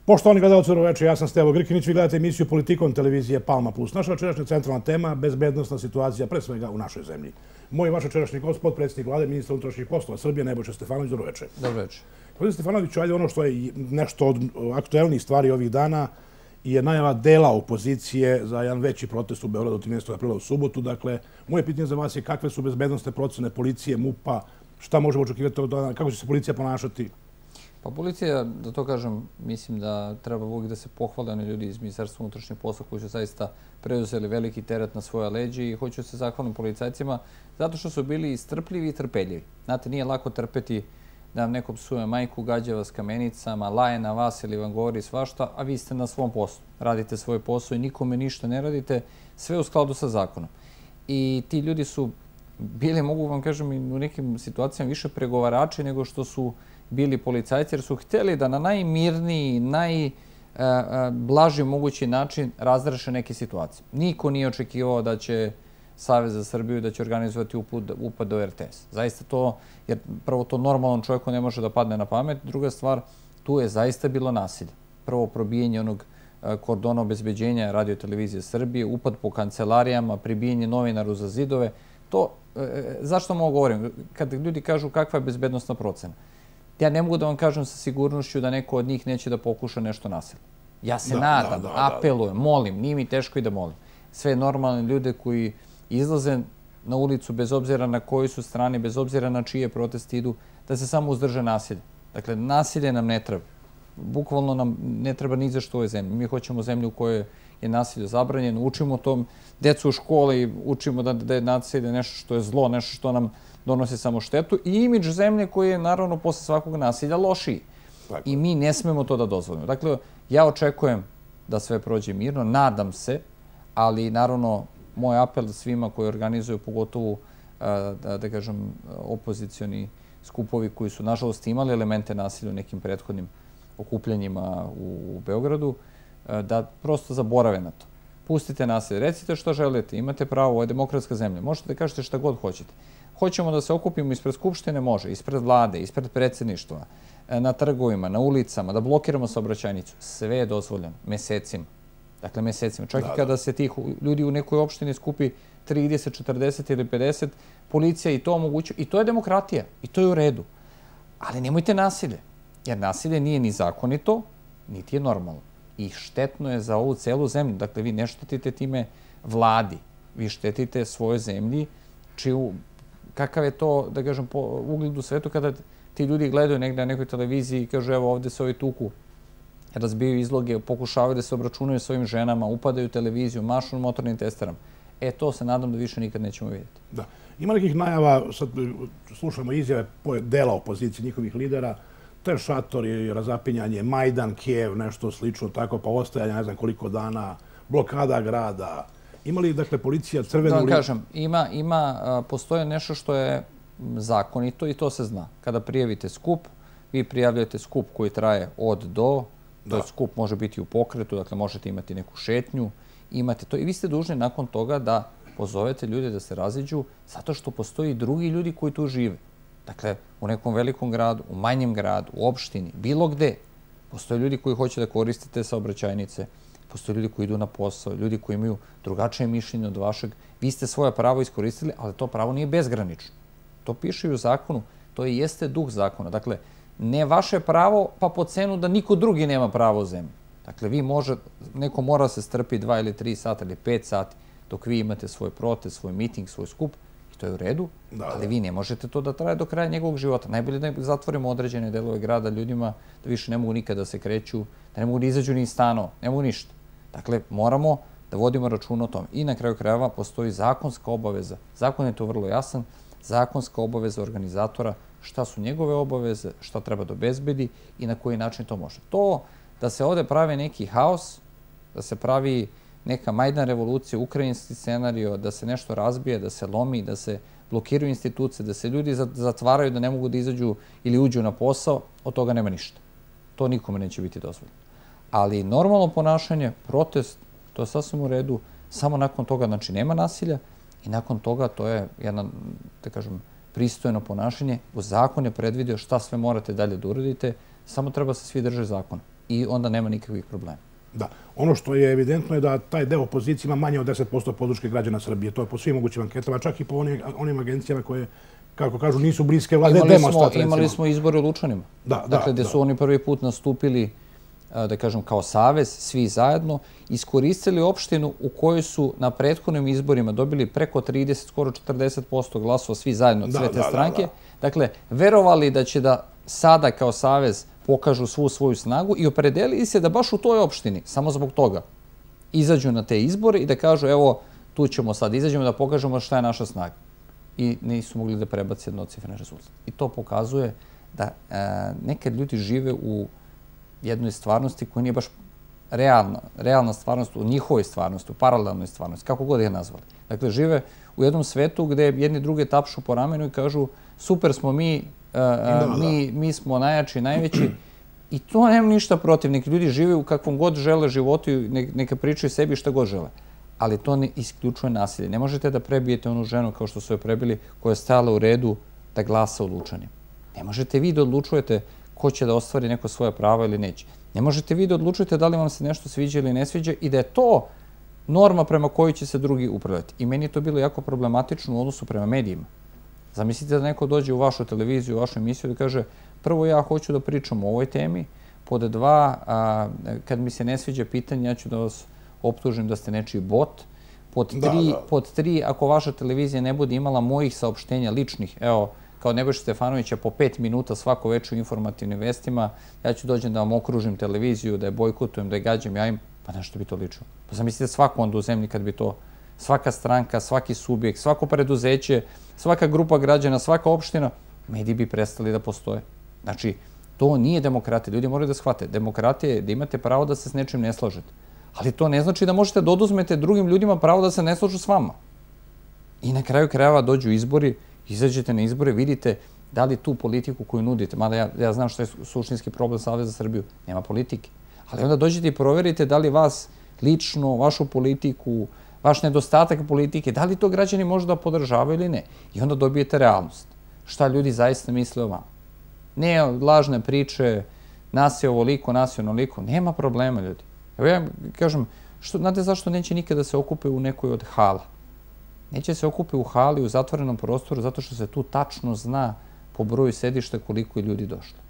Poštovani gledalci Dobroveče, ja sam Stevo Grkinić, vi gledate emisiju Politikom televizije Palma Plus. Naša večerašnja centralna tema, bezbednosna situacija, pre svega u našoj zemlji. Moj i vaš večerašnji gost, potpredsjednik vlade, ministar unutrašnjih poslova Srbije, Nebojša Stefanović. Dobroveče. Dobroveče. Gospodin Stefanović, ajde ono što je nešto od aktuelnih stvari ovih dana je najava dela opozicije za jedan veći protest u Beogradu 13. aprila u subotu. Dakle, moje pitanje za vas je kakve su bezbednosne procene policije, MUP-a, šta možemo očekivati od dana, kako će se policija ponašati? Pa policija, da to kažem, mislim da treba uvijek da se pohvale oni ljudi iz Ministarstva unutrašnjih poslova koji su zaista preuzeli veliki teret na svoje leđe i hoću se zahvalim policajcima zato što su bili strpljivi i trpeljivi. Znate, nije lako trpeti da vam neko psuje majku, gađa vas kamenicama, laje na vas ili vam govori svašta, a vi ste na svom poslu. Radite svoj posao i nikome ništa ne radite, sve u skladu sa zakonom. I ti ljudi su bili, mogu vam kažem, u nekim situacijama više pregovarači nego što su bili policajci, jer su htjeli da na najmirniji, najblaži mogući način razreše neke situacije. Niko nije očekivao da će Savez za Srbiju da će organizovati upad do RTS. Zaista to, jer prvo to normalnom čovjeku ne može da padne na pamet. Druga stvar, tu je zaista bilo nasilje. Prvo probijanje onog kordona obezbeđenja Radio-televizije Srbije, upad po kancelarijama, pribijanje novinaru za zidove. To, zašto vam ovo govorim? Kad ljudi kažu kakva je bezbednosna procena, ja ne mogu da vam kažem sa sigurnošću da neko od njih neće da pokuša nešto nasilno. Ja se nadam, apelujem, molim, nije mi teško i da molim. Sve normalne ljude koji izlaze na ulicu bez obzira na kojoj su strani, bez obzira na čije protesti idu, da se samo uzdrže nasilje. Dakle, nasilje nam ne treba. Bukvalno nam ne treba ni za što u ovoj zemlji. Mi hoćemo zemlju u kojoj je nasilje zabranjeno. Učimo tom decu u školi, učimo da je nasilje nešto što je zlo, nešto što nam donosi samo štetu i imidž zemlje koji je naravno posle svakog nasilja lošiji. I mi ne smemo to da dozvolimo. Dakle, ja očekujem da sve prođe mirno, nadam se, ali naravno moj apel svima koji organizuju, pogotovo da kažem opozicioni skupovi koji su nažalost imali elemente nasilja u nekim prethodnim okupljanjima u Beogradu, da prosto zaborave na to. Pustite nasilje, recite što želite, imate pravo, ovo je demokratska zemlja, možete da kažete šta god hoćete. Hoćemo da se okupimo ispred Skupštine, može, ispred vlade, ispred predsjedništva, na trgovima, na ulicama, da blokiramo saobraćajnicu. Sve je dozvoljeno, mesecima. Dakle, mesecima. Čak i kada se tih ljudi u nekoj opštini skupi 30, 40 ili 50, policija i to omogućuje. I to je demokratija. I to je u redu. Ali nemojte nasilje. Jer nasilje nije ni zakonito, niti je normalno. I štetno je za ovu celu zemlju. Dakle, vi ne štetite time vladi. Vi štetite svojoj zemlji, čiju kakav je to, da kažem, po ugledu svetu kada ti ljudi gledaju negdje na nekoj televiziji i kažu evo ovdje se ovi tuku, razbijaju izloge, pokušavaju da se obračunaju svojim ženama, upadaju u televiziju, mašu motornim testerama. To se nadam da više nikad nećemo vidjeti. Da. Ima nekih najava, sad slušamo izjave dela opozicije, njihovih lidera, te šatori, razapinjanje, Majdan, Kijev, nešto slično tako, pa ostajanje ne znam koliko dana, blokada grada. Ima li, dakle, policija crvenu... Da vam kažem, postoje nešto što je zakonito i to se zna. Kada prijavite skup, vi prijavljate skup koji traje od do, to je skup može biti u pokretu, dakle možete imati neku šetnju, imate to i vi ste dužni nakon toga da pozovete ljude da se raziđu zato što postoji drugi ljudi koji tu žive. Dakle, u nekom velikom gradu, u manjem gradu, u opštini, bilo gde, postoje ljudi koji hoće da koriste te saobraćajnice, postoje ljudi koji idu na posao, ljudi koji imaju drugačije mišljenje od vašeg. Vi ste svoje pravo iskoristili, ali to pravo nije bezgranično. To piše i u zakonu, to i jeste duh zakona. Dakle, ne vaše pravo, pa po cenu da niko drugi nema pravo u zemlji. Dakle, neko mora se strpi 2 ili 3 sata ili 5 sati dok vi imate svoj protest, svoj miting, svoj skup, i to je u redu, ali vi ne možete to da traje do kraja njegovog života. Najbolje da zatvorimo određene delove grada ljudima da više ne mogu nikada da se kreću, da ne mogu da izađu ni iz stanova, ne mogu ništa. Dakle, moramo da vodimo račun o tome. I na kraju krajeva postoji zakonska obaveza. Zakon je to vrlo jasan. Zakonska obaveza organizatora, šta su njegove obaveze, šta treba da obezbedi i na koji način to može. To da se ovde pravi neki haos, da se pravi neka Majdan revolucija, ukrajinski scenario, da se nešto razbije, da se lomi, da se blokiraju institucije, da se ljudi zatvaraju, da ne mogu da izađu ili uđu na posao, od toga nema ništa. To nikome neće biti dozvoljeno. Ali normalno ponašanje, protest, to je sasvim u redu, samo nakon toga, znači, nema nasilja i nakon toga to je jedna, da kažem, pristojno ponašanje. U zakon je predvidio šta sve morate dalje da uradite, samo treba se svi držati zakona. i onda nema nikakvih problema. Da. Ono što je evidentno je da taj deo opozicije ima manje od 10% podrške građana Srbije. To je po svim mogućim anketama, čak i po onim agencijama koje, kako kažu, nisu bliske vlade. Imali smo izbore u Lučanima. Dakle, gde su oni prvi put nastupili, da kažem, kao savez, svi zajedno, iskoristili opštinu u kojoj su na prethodnim izborima dobili preko 30, skoro 40% glasova, svi zajedno od sve te stranke. Dakle, verovali da će da sada kao savez pokažu svu svoju snagu i opredelili se da baš u toj opštini, samo zbog toga, izađu na te izbore i da kažu, evo, tu ćemo sad, izađemo da pokažemo šta je naša snaga. I nisu mogli da prebaci jednocifreni rezultat. I to pokazuje da nekad ljudi žive u jednoj stvarnosti koja nije baš realna stvarnost, u njihovoj stvarnosti, u paralelnoj stvarnosti, kako god je nazvali. Dakle, žive u jednom svetu gde jedni druge tapšu po ramenu i kažu super smo mi smo najjači, najveći i to nema ništa protiv. Neki ljudi žive u kakvom god žele životu i neka pričaju sebi šta god žele. Ali to ne isključuje nasilje. Ne možete da prebijete onu ženu kao što su je prebili koja je stajala u redu da glasa u Lučanima. Ne možete vi da odlučujete ko će da ostvari neko svoje pravo ili neće. Ne možete vi da odlučujete da li vam se nešto sviđa ili ne sviđa i da je to norma prema kojoj će se drugi upravljati. I meni je to bilo jako problematično u odnosu prema medijima. Zamislite da neko dođe u vašu televiziju, u vašu emisiju da kaže prvo ja hoću da pričam o ovoj temi, pod dva, kad mi se ne sviđa pitanje, ja ću da vas optužim da ste nečiji bot, pod tri, ako vaša televizija ne bude imala mojih saopštenja ličnih, evo, kao Nebojša Stefanovića po 5 minuta svako večer u informativnim vestima, ja ću dođem da vam okružim televiziju, da je bojkotujem, da je gađam, ja im, pa nešto bi to lično. Pa zamislite svako onda u zemlji kad bi to, svaka stranka, svaki subjekt, svako preduzeće, svaka grupa građana, svaka opština, mediji bi prestali da postoje. Znači, to nije demokratija. Ljudi moraju da shvate. Demokratija je da imate pravo da se s nečim ne slažete. Ali to ne znači da možete da oduzmete drugim ljudima pravo da se ne slažu s vama. I na kraju krajeva dođu izbori, izađete na izbore, vidite da li tu politiku koju nudite, mada ja znam što je suštinski problem Saveza za Srbiju, nema politike. Ali onda dođete i proverite da li vas lično, vašu politiku, vaš nedostatak politike, da li to građani možda podržavaju ili ne. I onda dobijete realnost. Šta ljudi zaista misle o vama. Ne lažne priče, nas je ovoliko, nas je onoliko. Nema problema, ljudi. Evo ja kažem, znate zašto neće nikada se okupe u nekoj od hala? Neće se okupe u hali, u zatvorenom prostoru, zato što se tu tačno zna po broju sedišta koliko je ljudi došlo.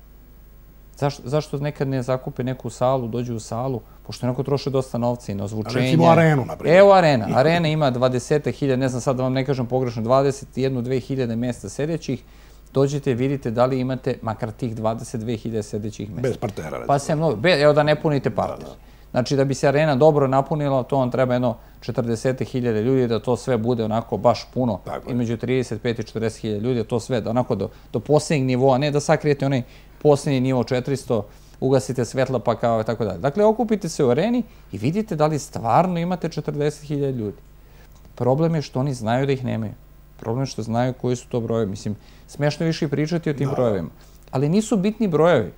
Zašto nekad ne zakupe neku salu, dođu u salu, pošto neko troše dosta novca i na ozvučenje. Recimo arenu, naprijed. Evo arena. Arena ima 20.000, ne znam sad da vam ne kažem pogrešno, 21-2.000 mesta sedećih. Dođete i vidite da li imate makar tih 22.000 sedećih mesta. Bez partera. Pa se evo da ne punite parter. Znači da bi se arena dobro napunila, to vam treba jedno 40.000 ljudi, da to sve bude onako baš puno, između 35 i 40.000 ljudi, to sve onako do posljednjeg nivoa, ne da sakrijete onaj posljednji nivo 400, ugasite svetla pa kao tako dalje. Dakle, okupite se u areni i vidite da li stvarno imate 40.000 ljudi. Problem je što oni znaju da ih nemaju. Problem je što znaju koji su to brojevi. Mislim, smiješno više i pričati o tim brojevima. Ali nisu bitni brojevi.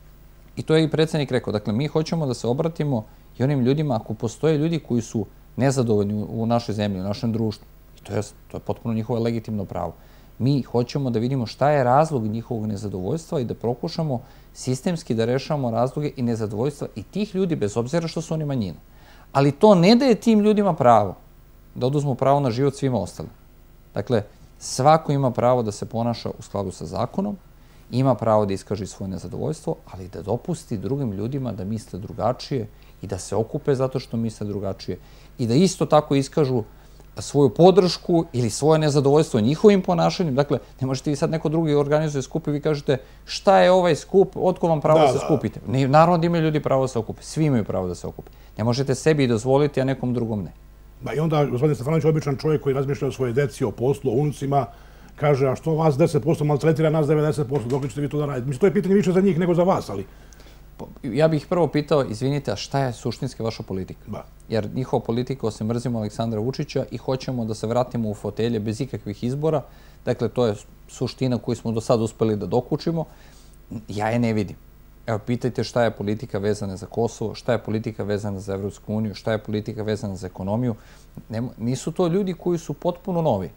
I to je i predsjednik rekao. Dakle, mi hoćemo da se obratimo i onim ljudima, ako postoje ljudi koji su nezadovoljni u našoj zemlji, u našem društvu, i to je potpuno njihovo legitimno pravo. Mi hoćemo da vidimo šta je razlog njihovog nezadovoljstva i da prokušamo sistemski da rešavamo razloge i nezadovoljstva i tih ljudi, bez obzira što su oni manjina. Ali to ne daje tim ljudima pravo da oduzmu pravo na život svima ostalim. Dakle, svako ima pravo da se ponaša u skladu sa zakonom, ima pravo da iskaže svoje nezadovoljstvo, ali da dopusti drugim ljudima da misle drugačije i da se okupe zato što misle drugačije i da isto tako iskažu svoju podršku ili svoje nezadovoljstvo njihovim ponašanjem. Dakle, ne možete vi sad neko drugi organizuje skup i vi kažete šta je ovaj skup, otko vam pravo da se skupite. Naravno da imaju ljudi pravo da se okupe, svi imaju pravo da se okupe. Ne možete sebi dozvoliti, a nekom drugom ne. I onda, gospodin Stefanović, običan čovjek koji razmišlja o svoje deci, o poslu, o unucima, kaže, a što vas 10% maltretira, nas 90%, dok ćete vi to da radite? Mislim, to je pitanje više za njih nego za vas, ali... Ja bih prvo pitao, izvinite, a šta je suštinski vaša politika? Jer njihova politika, osim mrzimo Aleksandra Vučića i hoćemo da se vratimo u fotelje bez ikakvih izbora, dakle, to je suština koju smo do sada uspeli da dokučimo, ja je ne vidim. Evo, pitajte šta je politika vezana za Kosovo, šta je politika vezana za Evropsku uniju, šta je politika vezana za ekonomiju. Nisu to ljudi koji su potpuno novi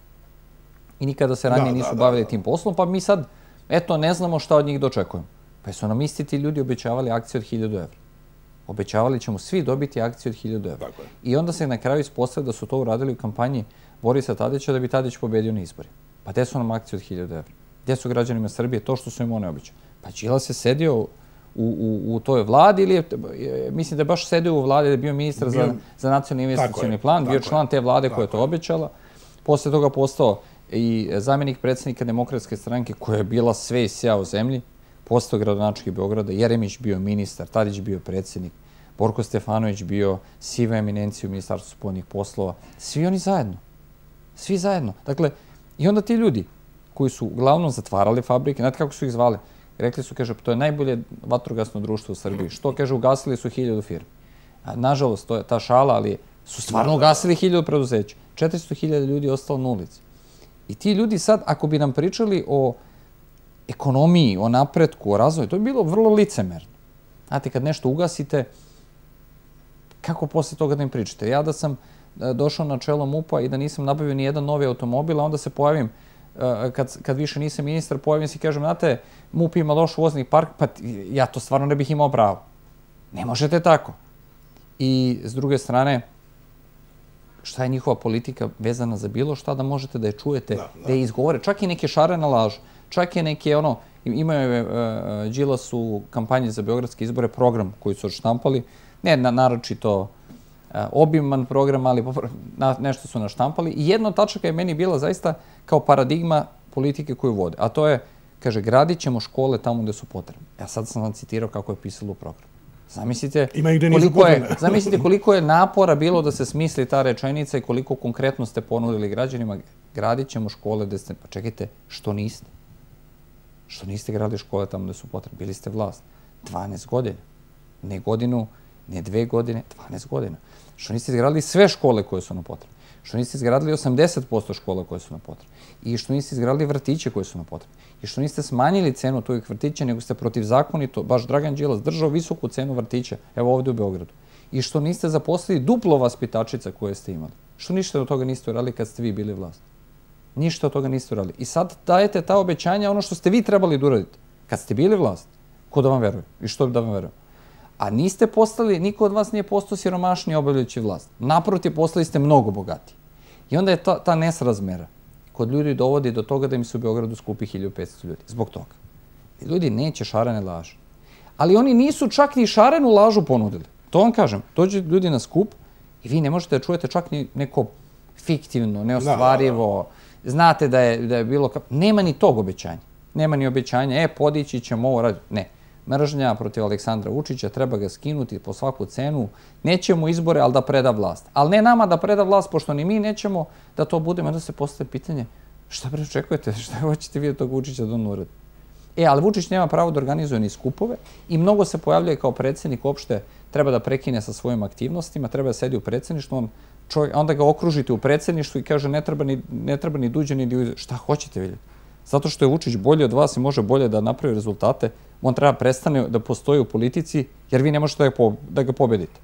i nikada se ranije nisu bavili tim poslom, pa mi sad, eto, ne znamo šta od njih dočekujemo. Pa su nam isti ti ljudi obećavali akcije od 1.000 evra. Obećavali ćemo svi dobiti akcije od 1000 evra. I onda se na kraju ispostavilo da su to uradili u kampanji Borisa Tadića da bi Tadić pobedio na izborima. Pa gde su nam akcije od 1000 evra? Gde su građanima Srbije to što su im one obećali? Pa Đilas je sedio u toj vladi ili mislim da je baš sedio u vladi, da je bio ministar za nacionalni investicioni plan, bio član te vlade koja je to obećala. Posle toga postao i zamjenik predsjednika Demokratske stranke koja je bila sve i sja u zemlji, postao gradonačelnik Beograda, Jeremić bio ministar, Tadić bio predsjednik, Borko Stefanović bio siva eminencija u Ministarstvu spoljnih poslova. Svi oni zajedno. Svi zajedno. Dakle, i onda ti ljudi koji su uglavnom zatvarali fabrike, znate kako su ih zvali? Rekli su, kaže, to je najbolje vatrogasno društvo u Srbiji. Što, kaže, ugasili su 1000 firmi. Nažalost, to je ta šala, ali su stvarno ugasili 1000 preduzeća. 400.000 ljudi je ostalo na ulici. I ti ljudi sad, ako bi nam pričali o ekonomiji, o napretku, o razvoju, to bi bilo vrlo licemerno. Znate, kad nešto ugasite, kako posle toga da im pričate? Ja da sam došao na čelo MUP-a i da nisam nabavio ni jedan novi automobil, a onda se pojavim, kad više nisam ministar, pojavim se i kažem, znate, MUP ima loš vozni park, pa ja to stvarno ne bih imao pravo. Ne možete tako. I s druge strane, šta je njihova politika vezana za bilo šta da možete da je čujete, da je izgovore. Čak i neke šarene laže, čak i neke, imaju Đilas u kampanji za beogradske izbore program koji su odštampali, ne naročito obiman program, ali nešto su naštampali. I jedna od tačaka je meni bila zaista kao paradigma politike koju vode. A to je, kaže, gradit ćemo škole tamo gde su potrebne. Ja sad sam vam citirao kako je pisalo u programu. Zamislite koliko je napora bilo da se smisli ta rečenica i koliko konkretno ste ponudili građanima. Gradit ćemo škole gde ste... Pa čekajte, što niste? Što niste gradili škole tamo gde su potrebne? Bili ste vlast. 12 godina. Ne godinu, ne 2 godine, 12 godina. Što niste izgradili sve škole koje su nam potrebne? Što niste izgradili 80% škola koje su nam potrebne? I što niste izgradili vrtiće koje su nam potrebne? I što niste smanjili cenu tog vrtića, nego ste protivzakonito, baš Dragan Đilas, držao visoku cenu vrtića, evo ovde u Beogradu. I što niste zaposlili duplo vaspitačica koje ste imali? Što ništa od toga niste uradili kad ste vi bili vlast? Ništa od toga niste uradili. I sad dajete ta obećanja, ono što ste vi trebali da uradite. Kad ste bili vlast, ko da vam veruje? I što da vam veruje? A niste postali, niko od vas nije postao siromašniji obavljajući vlast. Naprotiv, postali ste mnogo bogatiji. I onda je ta nesrazmera kod ljudi dovodi do toga da im se u Beogradu skupi 1500 ljudi. Zbog toga. Ljudi neće šarene laže. Ali oni nisu čak ni šarenu lažu ponudili. To vam kažem. Dođu ljudi na skup i vi ne možete da čujete čak ni neko fiktivno, neostvarivo. Znate da je bilo... Nema ni tog obećanja. Nema ni obećanja, podići ćemo ovo raditi. Ne. Mržnja protiv Aleksandra Vučića, treba ga skinuti po svaku cenu. Nećemo izbore, ali da preda vlast. Ali ne nama da preda vlast, pošto ni mi nećemo da to budemo. Onda se postaje pitanje, šta bre očekujete, šta hoćete vi od tog Vučića da on uradi? Ali Vučić nema pravo da organizuje ni skupove i mnogo se pojavljuje kao predsjednik opšte, treba da prekine sa svojim aktivnostima, treba da sedi u predsjedništvu, onda ga okružite u predsjedništvu i kaže ne treba ni duđe ni duđe. Šta hoćete vidjeti? Zato što je Vučić bolji od vas i može bolje da napravi rezultate, on treba prestane da postoji u politici, jer vi ne možete da ga pobedite.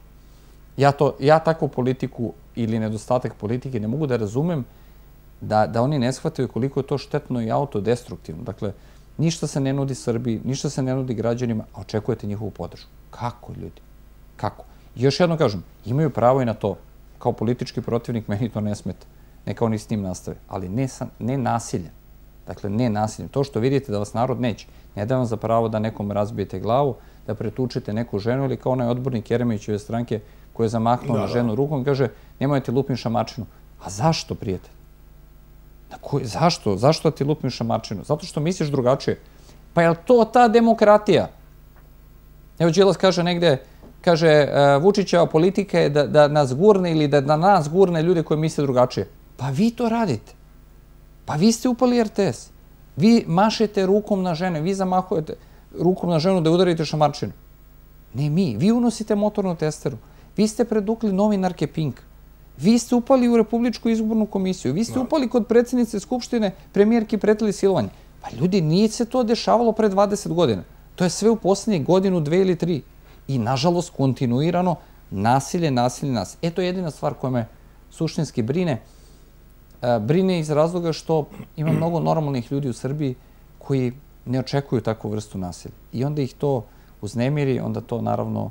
Ja takvu politiku ili nedostatak politike ne mogu da razumem da oni ne shvataju koliko je to štetno i autodestruktivno. Dakle, ništa se ne nudi Srbiji, ništa se ne nudi građanima, a očekujete njihovu podršku. Kako, ljudi? Kako? I još jedno kažem, imaju pravo i na to. Kao politički protivnik meni to ne smeta. Neka oni s tim nastave. Ali ne nasiljem. Dakle, ne nasiljem. To što vidite da vas narod neće, ne da vam za pravo da nekom razbijete glavu, da pretučete neku ženu ili kao onaj odbornik Jeremićeve stranke koji je zamahnuo na ženu rukom i kaže nemojte lupim šamačinu. A zašto, prijatelj? Zašto? Zašto ti lupim šamačinu? Zato što misliš drugačije. Pa je li to ta demokratija? Evo Đilas kaže negde, kaže Vučićeva politika je da nas gurne ili da na nas gurne ljude koji misle drugačije. Pa vi to radite. Pa vi ste upali RTS. Vi mašete rukom na žene, vi zamahujete rukom na ženu da udarite šamarčinu. Ne mi, vi unosite motornu testeru. Vi ste predukli novinarke Pink. Vi ste upali u Republičku izbornu komisiju. Vi ste upali kod predsjednice Skupštine, premijerki pretili silovanje. Pa ljudi, nije se to dešavalo pre 20 godina. To je sve u poslednjih godinu, 2 ili 3. I nažalost, kontinuirano nasilje. To je jedina stvar koja me suštinski brine. Brine iz razloga što ima mnogo normalnih ljudi u Srbiji koji ne očekuju takvu vrstu nasilja. I onda ih to uznemiri, onda to naravno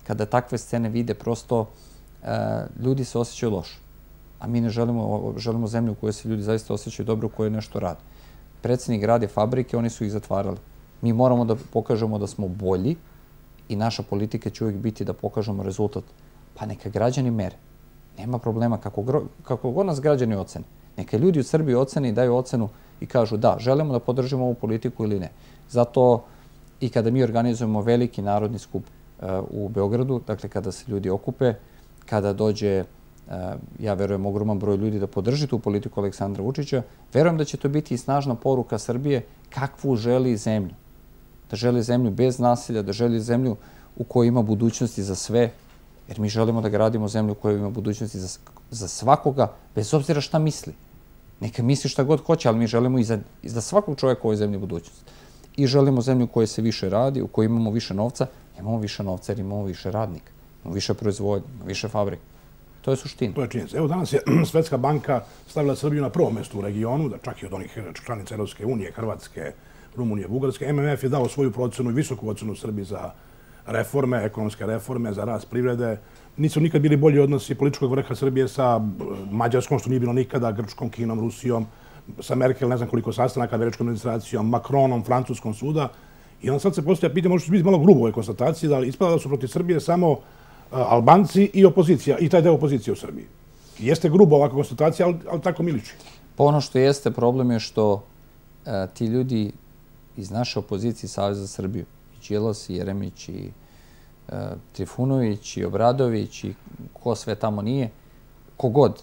kada takve scene vide, prosto ljudi se osjećaju loše. A mi ne želimo zemlju u kojoj se ljudi zaista osjećaju dobro, u kojoj nešto rade. Predsjednik radi fabrike, oni su ih zatvarali. Mi moramo da pokažemo da smo bolji i naša politika će uvijek biti da pokažemo rezultat. Pa neka građani mere. Nema problema kako god nas građani ocene. Neka ljudi u Srbiji ocene i daju ocenu i kažu da, želimo da podržimo ovu politiku ili ne. Zato i kada mi organizujemo veliki narodni skup u Beogradu, dakle kada se ljudi okupe, kada dođe, ja verujem, ogroman broj ljudi da podrži tu politiku Aleksandra Vučića, verujem da će to biti i snažna poruka Srbije kakvu želi zemlju. Da želi zemlju bez nasilja, da želi zemlju u kojoj ima budućnosti za sve, jer mi želimo da gradimo zemlju u kojoj ima budućnosti za svakoga, bez obzira šta misli. Neka misli šta god hoće, ali mi želimo i za svakog čovjeka u ovoj zemlji budućnost. I želimo zemlju u kojoj se više radi, u kojoj imamo više novca. Imamo više novca jer imamo više radnika, imamo više proizvodnje, imamo više fabrika. To je suština. To je činjenica. Evo danas je Svetska banka stavila Srbiju na prvo mjesto u regionu, da čak i od onih članica Europske unije, Hrvatske, Rumunije, Bugarske. MMF je dao svoju procenu i visoku ocenu Srbiji za reforme, ekonomske reforme, za rast privrede. Nisu nikad bili bolji odnosi političkog vrha Srbije sa Mađarskom, što nije bilo nikada, Grčkom, Kinom, Rusijom, sa Merkel, ne znam koliko sastanaka, američkom administracijom, Macronom, francuskom suda. I onda sad se postavlja pitanje, možda će biti malo grubo ove konstatacije, da ispada da su protiv Srbije samo Albanci i opozicija, i taj deo opozicije u Srbiji. Jeste grubo ovakva konstatacija, ali tako mi liči. Pa ono što jeste problem je što ti ljudi iz naše opozicije Saveza za Srbiju, i Đilas, i Jeremić, i Trifunović, i Obradović, i ko sve tamo nije, kogod,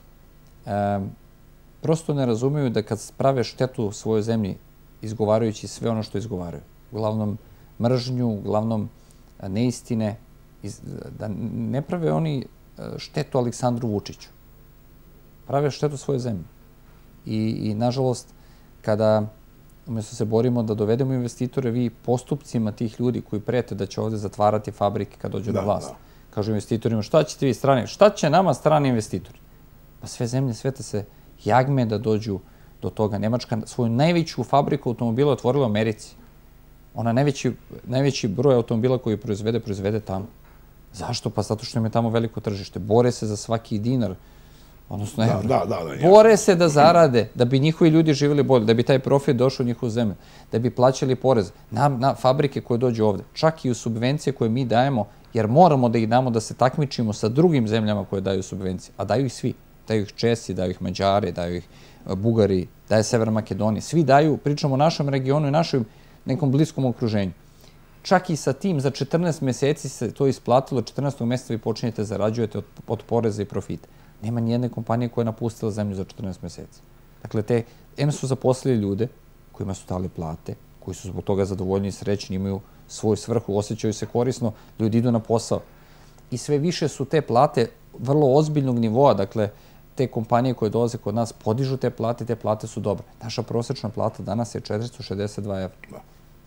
prosto ne razumiju da kad prave štetu u svojoj zemlji, izgovarajući sve ono što izgovaraju, uglavnom mržnju, uglavnom neistine, da ne prave oni štetu Aleksandru Vučiću. Prave štetu svojoj zemlji. I nažalost, kada umjesto se borimo da dovedemo investitore, vi postupcima tih ljudi koji prete da će ovdje zatvarati fabrike kad dođu na vlast. Kažu investitorima, šta ćete vi strani? Šta će nama strani investitori? Pa sve zemlje sveta se jagme da dođu do toga. Nemačka svoju najveću fabriku automobila otvorila u Americi. Ona najveći broj automobila koji proizvede tamo. Zašto? Pa zato što im je tamo veliko tržište. Bore se za svaki dinar, odnosno evro. Bore se da zarade, da bi njihovi ljudi živjeli bolje, da bi taj profit došao u njihovu zemlju, da bi plaćali porez na fabrike koje dođu ovde. Čak i u subvencije koje mi dajemo, jer moramo da ih damo da se takmičimo sa drugim zemljama koje daju subvencije. A daju ih svi. Daju ih Česi, daju ih Mađari, daju ih Bugari, daje Severna Makedonija. Svi daju, pričamo o našem regionu i našem nekom bliskom okruženju. Čak i sa tim, za 14 mjeseci se to isplatilo, 14. mjeseca vi počinjete zarađujete od poreza i profita. Nema nijedne kompanije koja je napustila zemlju za 14 mjeseci. Dakle, M su zaposlili ljude kojima su dali plate, koji su zbog toga zadovoljni i srećni, imaju svoju svrhu, osjećaju se korisno, ljudi idu na posao. I sve više su te plate vrlo ozbiljnog nivoa, dakle, te kompanije koje dolaze kod nas podižu te plate su dobre. Naša prosječna plata danas je 462 evra.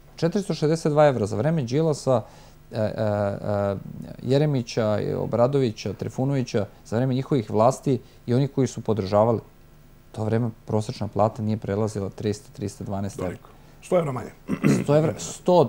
462 evra za vreme Đilasa, Jeremića, Obradovića, Trifunovića, za vreme njihovih vlasti i oni koji su podržavali. To vreme prosječna plata nije prelazila 300-312 evra. 100 evra manje. 100 evra,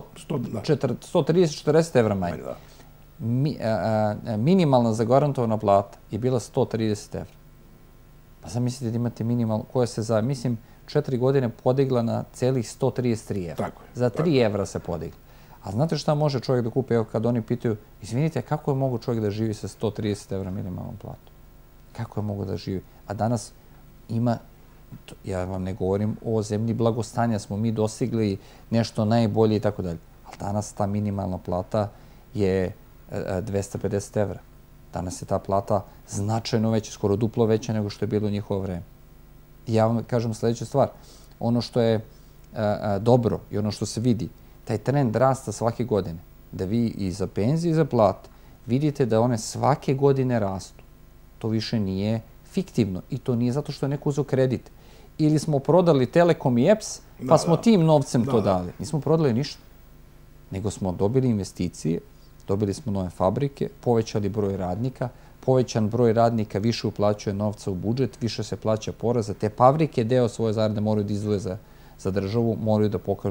130-40 evra manje. Minimalna zagarantovana plata je bila 130 evra. Pa zamislite da imate minimalno, koja se za, mislim, 4 godine podigla na celih 133 evra. Za 3 evra se podigla. A znate šta može čovjek da kupi? Evo kad oni pitaju, izvinite, kako je mogu čovjek da živi sa 130 evra minimalnom platom? Kako je mogu da živi? A danas ima, ja vam ne govorim o zemlji blagostanja, smo mi dosigli nešto najbolje i tako dalje. Ali danas ta minimalna plata je 250 evra. Danas je ta plata značajno veća, skoro duplo veća nego što je bilo u njihovo vreme. I ja vam kažem sljedeću stvar. Ono što je dobro i ono što se vidi, taj trend rasta svake godine, da vi i za penzije i za plate vidite da one svake godine rastu. To više nije fiktivno i to nije zato što je neko uzeo kredit. Ili smo prodali Telekom i EPS, pa smo tim novcem to dali. Nismo prodali ništa, nego smo dobili investicije, dobili smo nove fabrike, povećali broj radnika, povećan broj radnika više uplaćuje novca u budžet, više se plaća poreza. Te fabrike deo svoje zarade moraju da izdvoje za državu, moraju da pokažu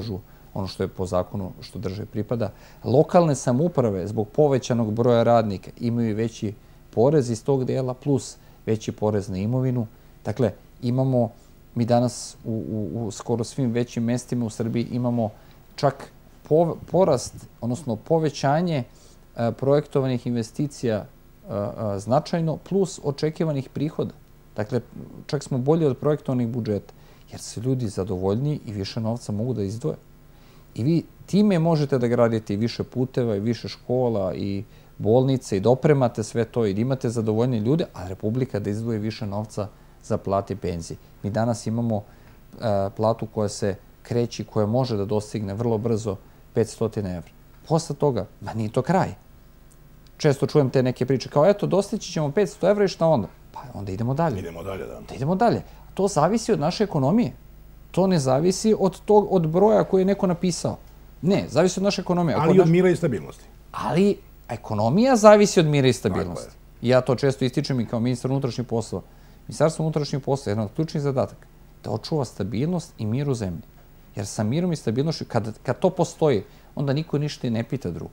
ono što je po zakonu, što državi pripada. Lokalne samouprave zbog povećanog broja radnika imaju veći porez iz tog dela plus veći porez na imovinu. Dakle, imamo, mi danas u skoro svim većim mestima u Srbiji imamo čak porast, odnosno povećanje projektovanih investicija značajno plus očekivanih prihoda. Dakle, čak smo bolji od projektovanih budžeta, jer se ljudi zadovoljniji i više novca mogu da izdvoje. I vi time možete da gradite i više puteva, i više škola, i bolnice, i dopremate sve to, i da imate zadovoljnije ljude, a Republika da izdvoje više novca za plate i penzije. Mi danas imamo platu koja se kreći, koja može da dostigne vrlo brzo 500 evra. Posle toga, ma nije to kraj. Često čujem te neke priče kao, eto, dostići ćemo 500 evra i šta onda? Pa onda idemo dalje. Idemo dalje, da. Da idemo dalje. To zavisi od naše ekonomije. To ne zavisi od broja koji je neko napisao. Ne, zavisi od naše ekonomije. Ali od mira i stabilnosti. Ali ekonomija zavisi od mira i stabilnosti. Ja to često ističem i kao ministar unutrašnjih poslova. Ministarstvo unutrašnjih poslova je jedan od ključnih zadataka da očuva stabilnost i mir u zemlji. Jer sa mirom i stabilnošću, kad to postoji, onda niko ništa i ne pita drugo.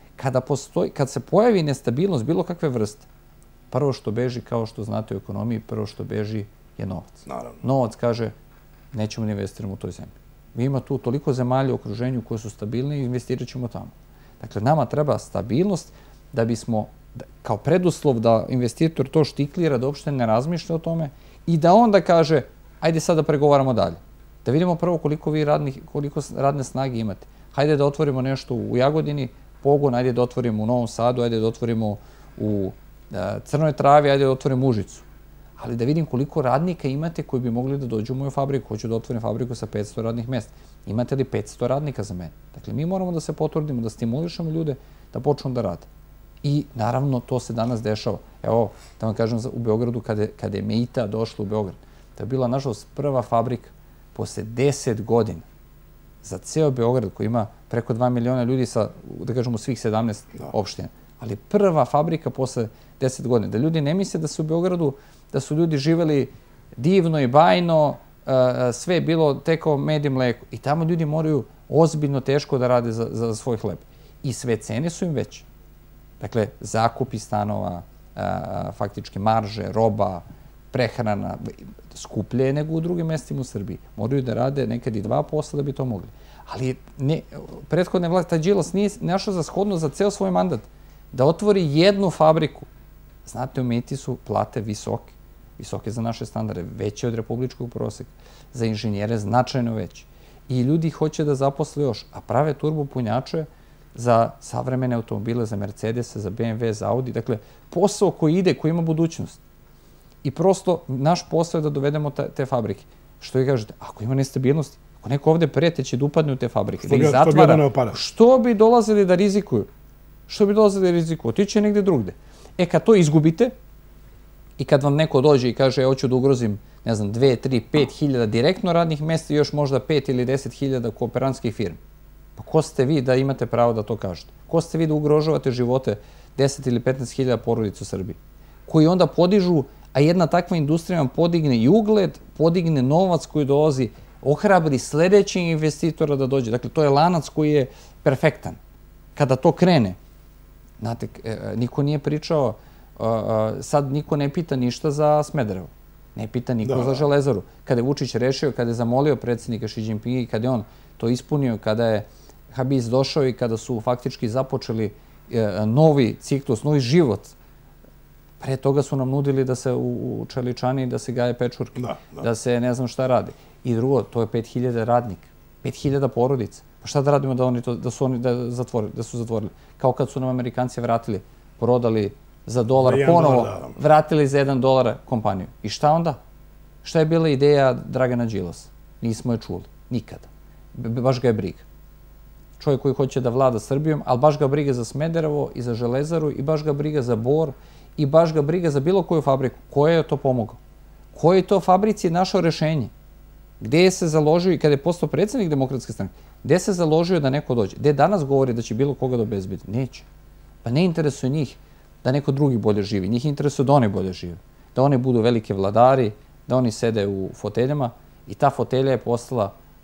Kad se pojavi nestabilnost bilo kakve vrste, prvo što beži, kao što znate u ekonomiji, prvo što beži je novac. Naravno. Novac kaže, nećemo da investiramo u toj zemlji. Mi ima tu toliko zemalja u okruženju koje su stabilne i investirat ćemo tamo. Dakle, nama treba stabilnost da bismo, kao preduslov da investitor to štiklira, da uopšte ne razmišlja o tome i da onda kaže, ajde sad da pregovaramo dalje. Da vidimo prvo koliko radne snage imate. Hajde da otvorimo nešto u Jagodini, pogon, ajde da otvorimo u Novom Sadu, ajde da otvorimo u Crnoj Travi, ajde da otvorimo u Užicu. Ali da vidim koliko radnika imate koji bi mogli da dođu u moju fabriku. Hoću da otvorim fabriku sa 500 radnih mesta. Imate li 500 radnika za mene? Dakle, mi moramo da se potrudimo, da stimulišemo ljude da počnu da rade. I naravno, to se danas dešava. Evo, da vam kažem, u Beogradu, kada je Meita došla u Beograd, to je bila, nažalost, prva fabrika posle 10 godina za ceo Beograd, koji ima preko 2 miliona ljudi sa, da kažemo, svih 17 opština. Ali prva fabrika posle 10 godina. Da ljudi ne misle da su u Beogradu, da su ljudi živeli divno i bajno, sve je bilo teko med i mleko. I tamo ljudi moraju ozbiljno teško da rade za svoj hleb. I sve cene su im veće. Dakle, zakupi stanova, faktički marže, roba, prehrana, skuplje je nego u drugim mestima u Srbiji. Moraju da rade nekad i 2 posla da bi to mogli. Ali prethodne vlasti, taj Đilas nije našao za shodno za ceo svoj mandat da otvori jednu fabriku. Znate, u Meiti su plate visoke. Visoke za naše standarde, veće od republičkog proseka. Za inženjere značajno veće. I ljudi hoće da zaposle još, a prave turbopunjače za savremene automobile, za Mercedese, za BMW, za Audi. Dakle, posao koji ide, koji ima budućnost. I prosto, naš posao je da dovedemo te fabrike. Što vi kažete? Ako ima nestabilnosti, ako neko ovde preteće da upadne u te fabrike, da ih zatvara, što bi dolazili da rizikuju? Što bi dolazili da rizikuju? Otiće negde drugde. Kad to izgubite i kad vam neko dođe i kaže hoću da ugrozim, ne znam, 2, 3, 5 hiljada direktno radnih mesta i još možda 5 ili 10 hiljada kooperantskih firmi. Pa ko ste vi da imate pravo da to kažete? Ko ste vi da ugrožavate živote 10 ili 15 hiljada porodica u Srbiji? Koji onda podižu, a jedna takva industrija vam podigne i ugled, podigne novac koji dolazi, ohrabri sledećeg investitora da dođe. Dakle, to je lanac koji je perfektan. Kada to krene, znate, niko nije pričao, sad niko ne pita ništa za Smederevo. Ne pita niko za Železaru. Kada je Vučić rešio, kada je zamolio predsjednika Xi Jinpinga i kada je on to ispunio, kada je Habis došao i kada su faktički započeli novi ciklus, novi život, pre toga su nam nudili da se u Čeličani, da se gaje pečurke, da se ne znam šta radi. I drugo, to je 5000 radnika, 5000 porodica. Pa šta da radimo da su zatvorili? Kao kad su nam Amerikanci vratili, prodali za $1 ponovo, vratili za $1 kompaniju. I šta onda? Šta je bila ideja Dragana Đilasa? Nismo je čuli. Nikada. Baš ga je briga. Čovjek koji hoće da vlada Srbijom, ali baš ga briga za Smederevo i za Železaru i baš ga briga za Bor i baš ga briga za bilo koju fabriku. Ko je to pomogao? Koji to fabrici je našao rešenje? Gde je se založio i kada je postao predsjednik Demokratske stranke, gde se založio da neko dođe? Gde danas govori da će bilo koga da obezbedi? Neće. Pa ne interesuje njih da neko drugi bolje živi. Njih interesuje da oni bolje žive. Da oni budu velike vladari, da oni sede u foteljama i ta fotelja je postala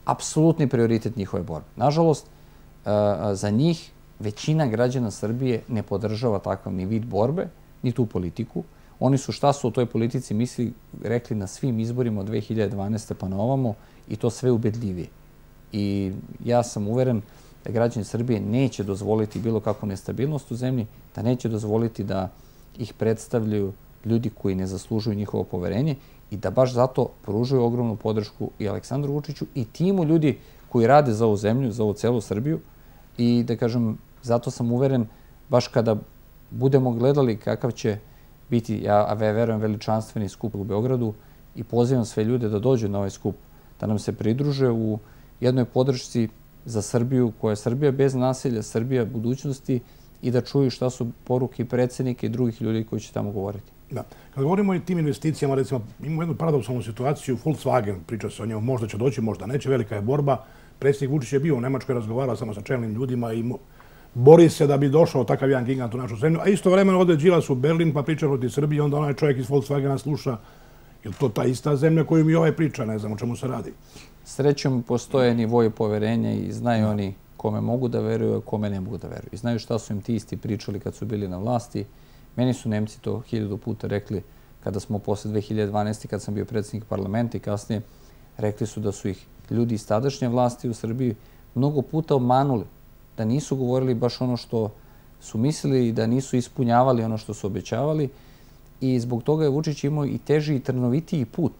apsolutni prioritet njihove borbe. Nažalost, za njih većina građana Srbije ne podržava takav ni vid borbe, ni tu politiku. Oni su šta su o toj politici rekli na svim izborima od 2012. pa na ovamo i to sve ubedljivije. I ja sam uveren da građani Srbije neće dozvoliti bilo kakvu nestabilnost u zemlji, da neće dozvoliti da ih predstavljaju ljudi koji ne zaslužuju njihovo poverenje i da baš zato pružaju ogromnu podršku i Aleksandru Vučiću i timu ljudi koji rade za ovu zemlju, za ovu celu Srbiju. I da kažem, zato sam uveren, baš kada budemo gledali kakav će biti, ja verujem, veličanstveni skup u Beogradu i pozivam sve ljude da dođu na ovaj skup, da nam se pridruže u jednoj podršci za Srbiju, koja je Srbija bez nasilja, Srbija budućnosti i da čuju šta su poruke i predsjednika i drugih ljudi koji će tamo govoriti. Da. Kad govorimo o tim investicijama, recimo, imamo jednu paradoksalnu situaciju, Volkswagen, priča se o njemu, možda će doći, možda neće, velika je borba. Predsjednik Vučić je bio u Nemačkoj, razgovarao samo sa čelnim ljudima i bori se da bi došao takav jedan gigant u našu zemlju, a istovremeno ode Đilas u Berlin pa priča protiv Srbije, onda onaj čovjek iz Volkswagena sluša. Je to ta ista zemlja koju mi ovaj priča, ne znam o čemu se radi. Srećom, postoje nivoji poverenja i znaju oni kome mogu da veruju, a kome ne mogu da veruju. I znaju šta su im ti isti pričali kad su bili na vlasti. Meni su Nemci to 1000 puta rekli kada smo posle 2012. kad sam bio predsjednik parlamenta i kasnije rekli su da su ih ljudi iz tadašnje vlasti u Srbiji mnogo puta obmanuli, da nisu govorili baš ono što su mislili i da nisu ispunjavali ono što su obećavali. I zbog toga je Vučić imao i teži i trnovitiji put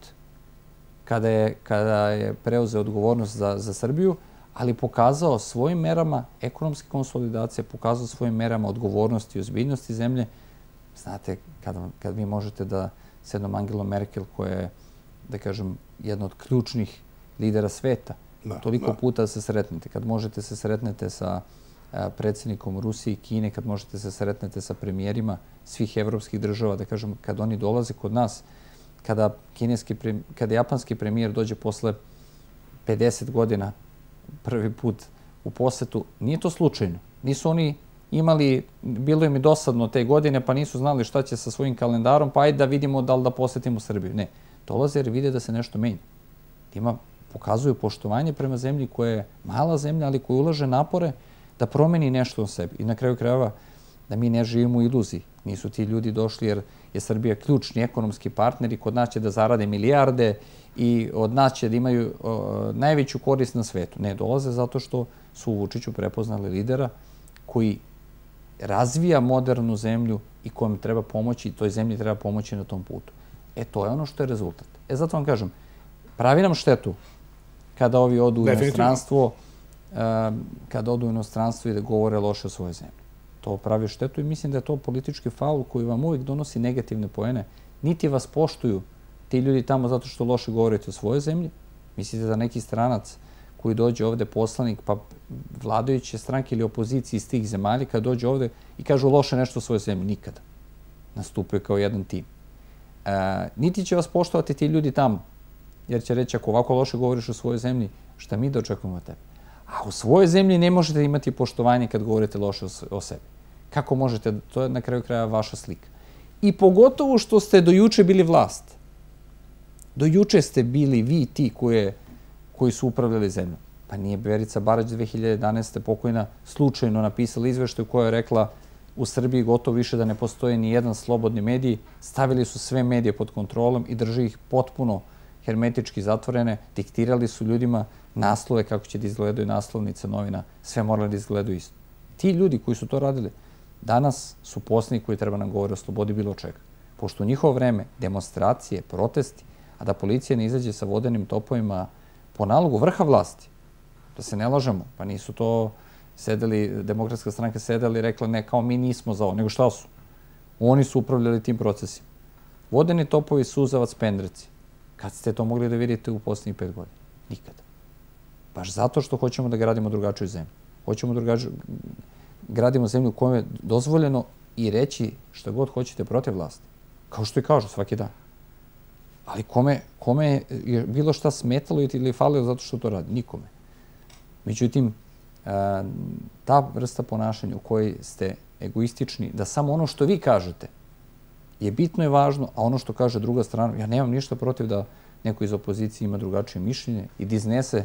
kada je preuzeo odgovornost za Srbiju, ali pokazao svojim merama ekonomske konsolidacije, pokazao svojim merama odgovornosti i ozbiljnosti zemlje. Znate, kad vi možete da s jednom Angelom Merkel, koja je, da kažem, jedna od ključnih lidera sveta, toliko puta se sretnete, kad možete se sretnete sa predsjednikom Rusije i Kine, kad možete se sretnete sa premijerima svih evropskih država, da kažem, kad oni dolaze kod nas, kada japanski premijer dođe posle 50 godina prvi put u posetu, nije to slučajno. Nisu oni imali, bilo im i dosadno te godine, pa nisu znali šta će sa svojim kalendarom, pa ajde da vidimo da li da posetimo Srbiju. Ne, dolaze jer vide da se nešto menja. Pokazuju poštovanje prema zemlji koja je mala zemlja, ali koja ulaže napore da promeni nešto o sebi. I na kraju krajeva da mi ne živimo u iluziji. Nisu ti ljudi došli jer je Srbija ključni ekonomski partner i kod nas će da zarade milijarde i od nas će da imaju najveću korist na svetu. Ne, dolaze zato što su u Vučiću prepoznali lidera koji razvija modernu zemlju i kojom treba pomoći, toj zemlji treba pomoći na tom putu. To je ono što je rezultat. Zato vam kažem, pravi nam štetu kada ovi odu u inostranstvo, i da govore loše o svojoj zemlji. To pravi štetu i mislim da je to politički faul koji vam uvijek donosi negativne poene. Niti vas poštuju ti ljudi tamo zato što loše govorite o svojoj zemlji. Mislite da neki stranac koji dođe ovde, poslanik, pa vladajuće stranke ili opozicije iz tih zemalja, kad dođe ovde i kažu loše nešto o svojoj zemlji, nikada. Nastupaju kao jedan tim. Niti će vas poštovati ti ljudi tamo, jer će reći ako ovako loše govoriš o svojoj zemlji, šta mi da očekujemo od tebe? A u svojoj zemlji ne možete imati poštovanje kad govorite loše o sebi. Kako možete? To je na kraju kraja vaša slika. I pogotovo što ste do juče bili vlast. Do juče ste bili vi ti koji su upravljali zemljom. Pa nije Verica Barać 2011. pokojna slučajno napisala izveštaj u kojoj je rekla u Srbiji gotovo više da ne postoji ni jedan slobodni medij. Stavili su sve medije pod kontrolom i drži ih potpuno hermetički zatvorene. Diktirali su ljudima naslove kako će da izgledaju naslovnice novina. Sve morali da izgledaju isto. Ti ljudi koji su to radili danas su posljednji koji treba nam govore o slobodi bilo čega. Pošto u njihovo vreme demonstracije, protesti, a da policija ne izađe sa vodenim topovima po nalogu vrha vlasti, da se ne lažemo, pa nisu to sedeli, Demokratska stranka sedela i rekla ne, kao mi nismo za ovo, nego šta su? Oni su upravljali tim procesima. Vodeni topovi, suzavac, pendreci. Kad ste to mogli da vidite u posljednjih 5 godina? Nikada. Baš zato što hoćemo da gradimo drugačiju zemlju. Hoćemo da gradimo zemlju u kojoj je dozvoljeno i reći šta god hoćete protiv vlasti. Kao što i kažu svaki dan. Ali kome je bilo šta smetalo ili falilo zato što to radi? Nikome. Međutim, ta vrsta ponašanja u kojoj ste egoistični, da samo ono što vi kažete je bitno i važno, a ono što kaže druga strana, ja nemam ništa protiv da neko iz opozicije ima drugačije mišljenje i da iznese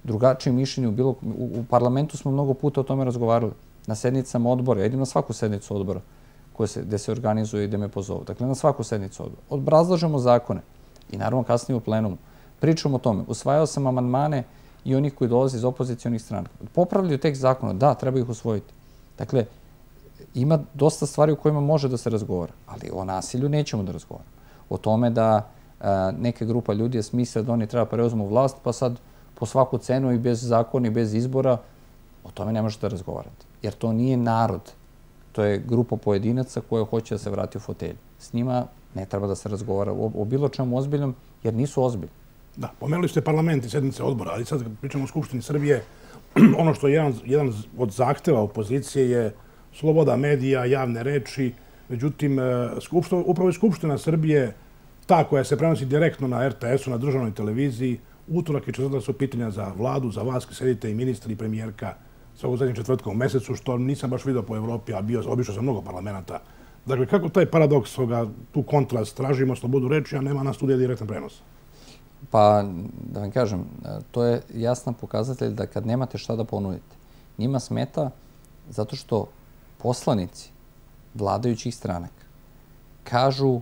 drugačije mišljenje. U parlamentu smo mnogo puta o tome razgovarali. Na sednicama odbora, ja idem na svaku sednicu odbora gde se organizuje i gde me pozovu. Dakle, na svaku sednicu odbora. Obrazlažemo zakone i naravno kasnije u plenumu. Pričamo o tome. Usvajao sam amandmane i onih koji dolaze iz opozicionih strana. Popravljaju tekst zakona, da, treba ih usvojiti. Dakle, ima dosta stvari u kojima može da se razgovara, ali o nasilju nećemo da razgovaramo. O tome da neka grupa ljudi je smisla da oni treba preuzmu vlast, pa sad po svaku cenu i bez zakona i bez izbora, o tome ne možete da razgovarate. Jer to nije narod. To je grupa pojedinaca koja hoće da se vrati u fotelju. S njima ne treba da se razgovara o bilo čemu ozbiljnom, jer nisu ozbiljni. Da, pomenuli ste parlament i sednice odbora, ali sad pričamo o Skupštini Srbije, ono što je jedan od zahteva opozicije je sloboda medija, javne reči. Međutim, upravo je Skupština Srbije ta koja se prenosi direktno na RTS-u, na državnoj televiziji. Utorak i četvrtak su pitanja za vladu, za vas koji sedite i ministri i premijerka svakog zadnjeg četvrtka u mesecu, što nisam baš vidio po Evropi, a obišao sam mnogo parlamenta. Dakle, kako taj paradoks, tu kontrast, tražimo slobodu reči, a nema na studija direktan prenos? Pa, da vam kažem, to je jasan pokazatelj da kad nemate šta da ponudite, njima smeta zato što poslanici vladajućih stranaka kažu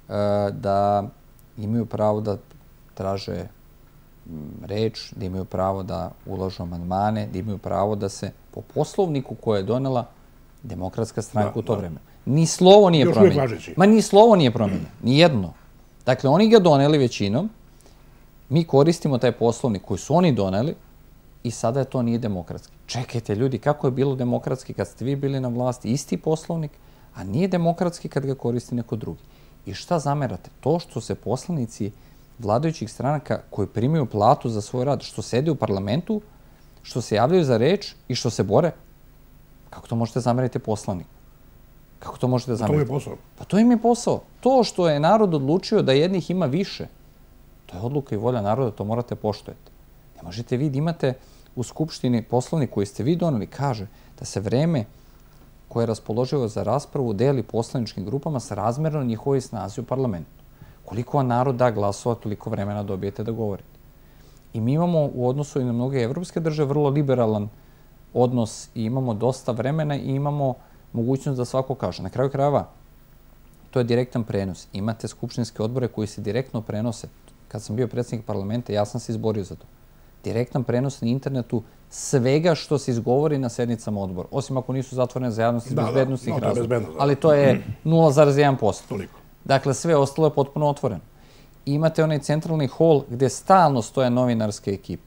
da imaju pravo da traže reč, da imaju pravo da ulažu amandmane, da imaju pravo da se po poslovniku koje je donela Demokratska stranka u to vreme. Ni slovo nije promenjeno. Ma ni slovo nije promenjeno. Ni jedno. Dakle, oni ga doneli većinom, mi koristimo taj poslovnik koji su oni doneli i sada to nije demokratski. Čekajte, ljudi, kako je bilo demokratski kad ste vi bili na vlasti? Isti poslovnik, a nije demokratski kad ga koristi neko drugi. I šta zamerate? To što se poslanici vladajućih stranaka koji primaju platu za svoj rad, što sede u parlamentu, što se javljaju za reč i što se bore, kako to možete zameriti poslaniku? Kako to možete zameriti? To je posao. Pa to im je posao. To što je narod odlučio da jednih ima više, to je odluka i volja naroda, to morate poštovati. Ne možete vi da imate u Skupštini poslovnik koji ste vi doneli, kaže da se vreme koje je raspoloživo za raspravu deli poslaničkim grupama s razmerno njihovoj snazi u parlamentu. Koliko vam narod da glasova, toliko vremena dobijete da govorite. I mi imamo u odnosu i na mnoge evropske države vrlo liberalan odnos i imamo dosta vremena i imamo mogućnost da svako kaže. Na kraju krajeva, to je direktan prenos. Imate skupštinske odbore koji se direktno prenose. Kad sam bio predsjednik parlamenta, ja sam se izborio za to. Direktan prenos na internetu svega što se izgovori na sednicama odbora. Osim ako nisu zatvorene za javnost iz bezbednostnih razloga. Ali to je 0,1%. Dakle, sve ostalo je potpuno otvoreno. Imate onaj centralni hol gde stalno stoje novinarske ekipe.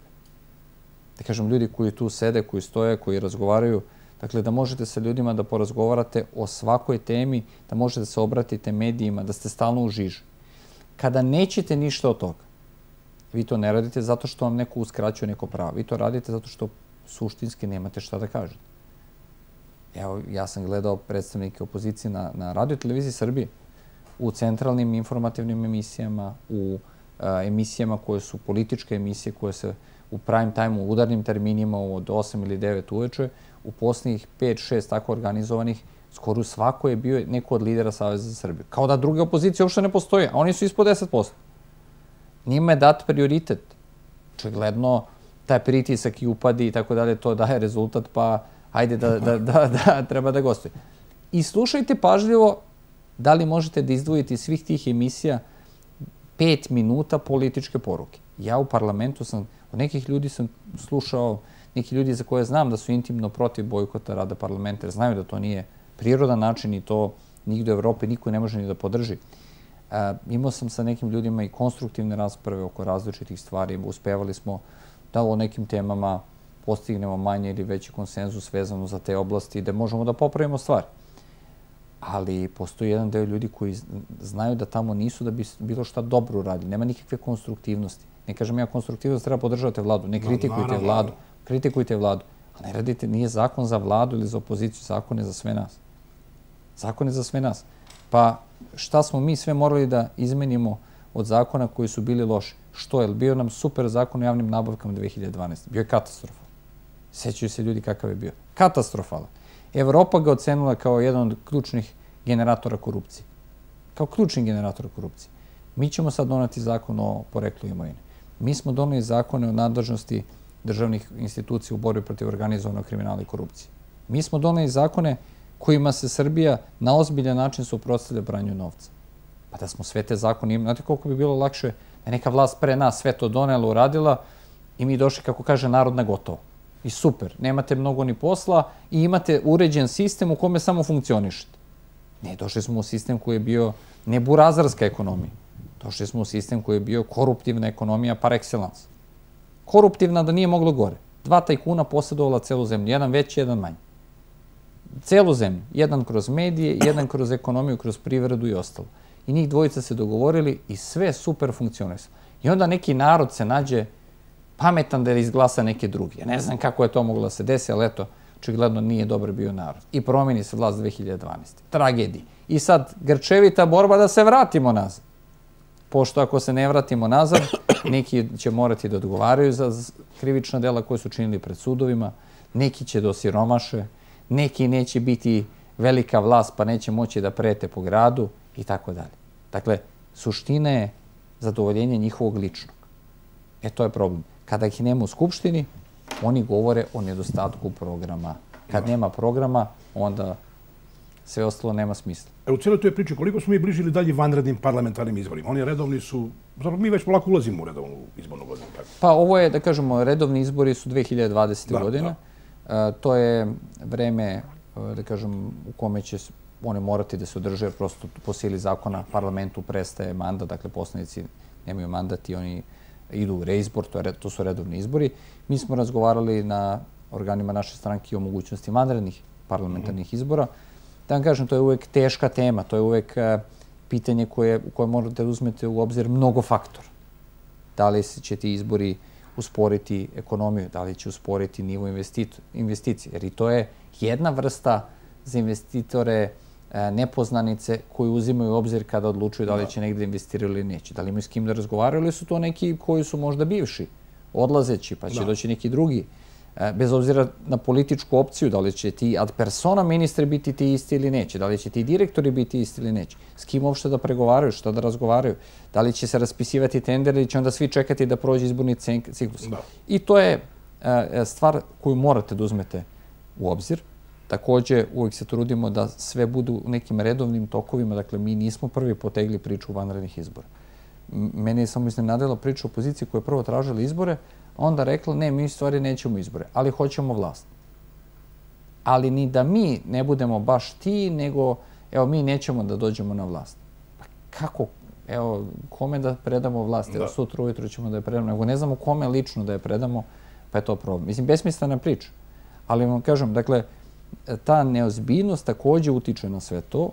Da kažem, ljudi koji tu sede, koji stoje, koji razgovaraju. Dakle, da možete sa ljudima da porazgovarate o svakoj temi, da možete da se obratite medijima, da ste stalno u žiži. Kada nećete ništa od toga, vi to ne radite zato što vam neko uskraćuje neko pravo. Vi to radite zato što suštinski nemate šta da kažete. Evo, ja sam gledao predstavnike opozicije na Radio televiziji Srbije, u centralnim informativnim emisijama, u emisijama koje su političke emisije, koje se u prime time, u udarnim terminima od 8 ili 9 uveče, u posljednjih 5-6 tako organizovanih, skoro u svako je bio neko od lidera Saveza za Srbiju. Kao da druge opozicije uopšte ne postoje, a oni su ispod 10%. Njima je dat prioritet. Očigledno, taj pritisak i upadi i tako dalje, to daje rezultat, pa hajde da treba da gostuje. I slušajte pažljivo da li možete da izdvojite iz svih tih emisija 5 minuta političke poruke. Ja u parlamentu sam, od nekih ljudi sam slušao, neki ljudi za koje znam da su intimno protiv bojkota rada parlamenta, jer znaju da to nije prirodan način i to nigde u Evropi niko ne može ni da podrži. Imao sam sa nekim ljudima i konstruktivne rasprave oko različitih stvari. Uspevali smo da o nekim temama postignemo manje ili veći konsenzus vezano za te oblasti gde možemo da popravimo stvari. Ali postoji jedan deo ljudi koji znaju da tamo nisu da bi bilo šta dobro uradili. Nema nikakve konstruktivnosti. Ne kažem ja konstruktivnost, treba podržavate vladu. Ne kritikujte vladu. Kritikujte vladu. Ali ne radite, nije zakon za vladu ili za opoziciju. Zakon je za sve nas. Zakon je za sve nas. Pa šta smo mi sve morali da izmenimo od zakona koji su bili loši? Što je? Bio nam super zakon o javnim nabavkama 2012. Bio je katastrofalan. Sećaju se ljudi kakav je bio. Katastrofalan. Evropa ga ocenila kao jedan od ključnih generatora korupcije. Kao ključni generator korupcije. Mi ćemo sad doneti zakon o poreklu imovine. Mi smo doneli zakone o nadležnosti državnih institucija u borbi protiv organizovanog kriminala i korupcije. Mi smo doneli zakone kojima se Srbija na ozbiljan način suprotstavlja pranju novca. Pa da smo sve te zakone imali, znate koliko bi bilo lakše da neka vlast pre nas sve to donela, uradila i mi došli, kako kaže narod, na gotovo. I super, nemate mnogo ni posla i imate uređen sistem u kome samo funkcionišete. Ne, došli smo u sistem koji je bio ne burazarska ekonomija. Došli smo u sistem koji je bio koruptivna ekonomija par excellence. Koruptivna da nije moglo gore. 2 tajkuna posjedovala celu zemlju, jedan veći, jedan manji. Celu zemlju, jedan kroz medije, jedan kroz ekonomiju, kroz privredu i ostalo. I njih dvojica se dogovorili i sve super funkcionisalo. I onda neki narod se nađe pametan da izglasa neke druge. Ja ne znam kako je to moglo da se desi, ali eto, očigledno nije dobar bio narod. I promeni se vlast 2012. Tragediji. I sad grčevita borba da se vratimo nazad. Pošto ako se ne vratimo nazad, neki će morati da odgovaraju za krivična dela koje su činili pred sudovima, neki će da osiromaše, neki neće biti velika vlast pa neće moći da prete po gradu i tako dalje. Dakle, suština je zadovoljenje njihovog ličnog. E, to je problem. Kada ih nema u Skupštini, oni govore o nedostatku programa. Kad nema programa, onda sve ostalo nema smisla. U cijeloj toj priči, koliko smo mi bližili dalje vanrednim parlamentarnim izborima? Oni redovni su, zapravo mi već polako ulazimo u redovnu izbornu godinu. Pa ovo je, da kažemo, redovni izbori su 2020. godine. To je vreme, da kažem, u kome će oni morati da se održe, prosto po sili zakona parlamentu prestaje mandat, dakle poslanici nemaju mandat i oni idu u reizbor, to su redovni izbori. Mi smo razgovarali na organima naše stranke o mogućnosti vanrednih parlamentarnih izbora. Da vam kažem, to je uvek teška tema, to je uvek pitanje u koje morate da uzmete u obzir mnogo faktora. Da li će ti izbori usporiti ekonomiju, da li će usporiti nivo investicije, jer i to je jedna vrsta za investitore nepoznanice koji uzimaju u obzir kada odlučuju da li će negde investirati ili neće. Da li imaju s kim da razgovaraju ili su to neki koji su možda bivši, odlazeći, pa će doći neki drugi. Bez obzira na političku opciju, da li će ti ad persona ministri biti ti isti ili neće, da li će ti direktori biti isti ili neće, s kim uopšte da pregovaraju, što da razgovaraju, da li će se raspisivati tender ili će onda svi čekati da prođe izborni ciklus. I to je stvar koju morate da uzmete u obzir. Takođe, uvijek se trudimo da sve budu u nekim redovnim tokovima, dakle, mi nismo prvi potegli priču vanrednih izbora. Mene je samo iznenadila priča opozicije koja je prvo tražila izbore, onda rekla, ne, mi stvari nećemo izbore, ali hoćemo vlast. Ali ni da mi ne budemo baš ti, nego, evo, mi nećemo da dođemo na vlast. Pa kako, evo, kome da predamo vlast? Evo, sutra ujutro ćemo da je predamo, nego ne znamo kome lično da je predamo, pa je to problem. Mislim, besmislena priča. Ali vam kažem, dakle, ta neozbiljnost takođe utiče na sve to.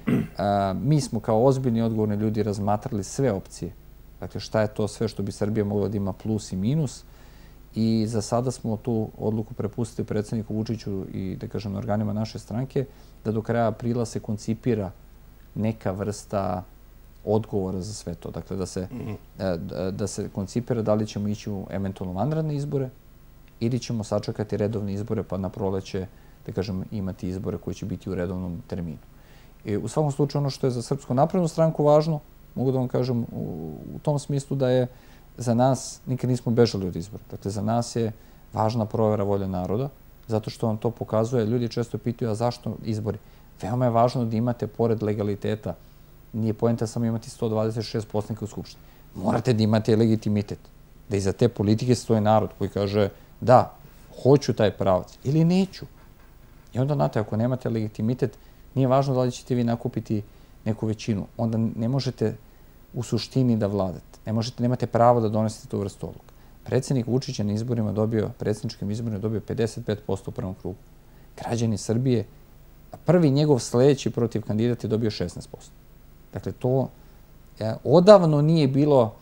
Mi smo kao ozbiljni odgovorni ljudi razmatrali sve opcije. Dakle, šta je to sve što bi Srbija mogla da ima plus i minus. I za sada smo tu odluku prepustili predsjedniku Vučiću i, da kažem, organima naše stranke, da do kraja aprila se koncipira neka vrsta odgovora za sve to. Dakle, da se koncipira da li ćemo ići u eventualno vanredne izbore ili ćemo sačekati redovne izbore pa na proleće, da kažem, imati izbore koji će biti u redovnom terminu. U svakom slučaju, ono što je za Srpsku naprednu stranku važno, mogu da vam kažem u tom smislu da je za nas, nikad nismo bežali od izbora. Dakle, za nas je važna provera volje naroda, zato što vam to pokazuje. Ljudi često pitaju, a zašto izbori? Veoma je važno da imate, pored legaliteta, nije poenta samo imati 126 poslanika u Skupštini. Morate da imate legitimitet, da iza te politike stoji narod koji kaže da, hoću taj pravac ili neću. I onda, znate, ako nemate legitimitet, nije važno da li ćete vi nakupiti neku većinu. Onda ne možete u suštini da vladate. Nemate pravo da donesete tu vrstu odluka. Predsjednik Vučić je na izborima dobio, predsjedničkim izborima dobio 55% u prvom krugu. Građani Srbije, prvi njegov sledeći protiv kandidata je dobio 16%. Dakle, to odavno nije bilo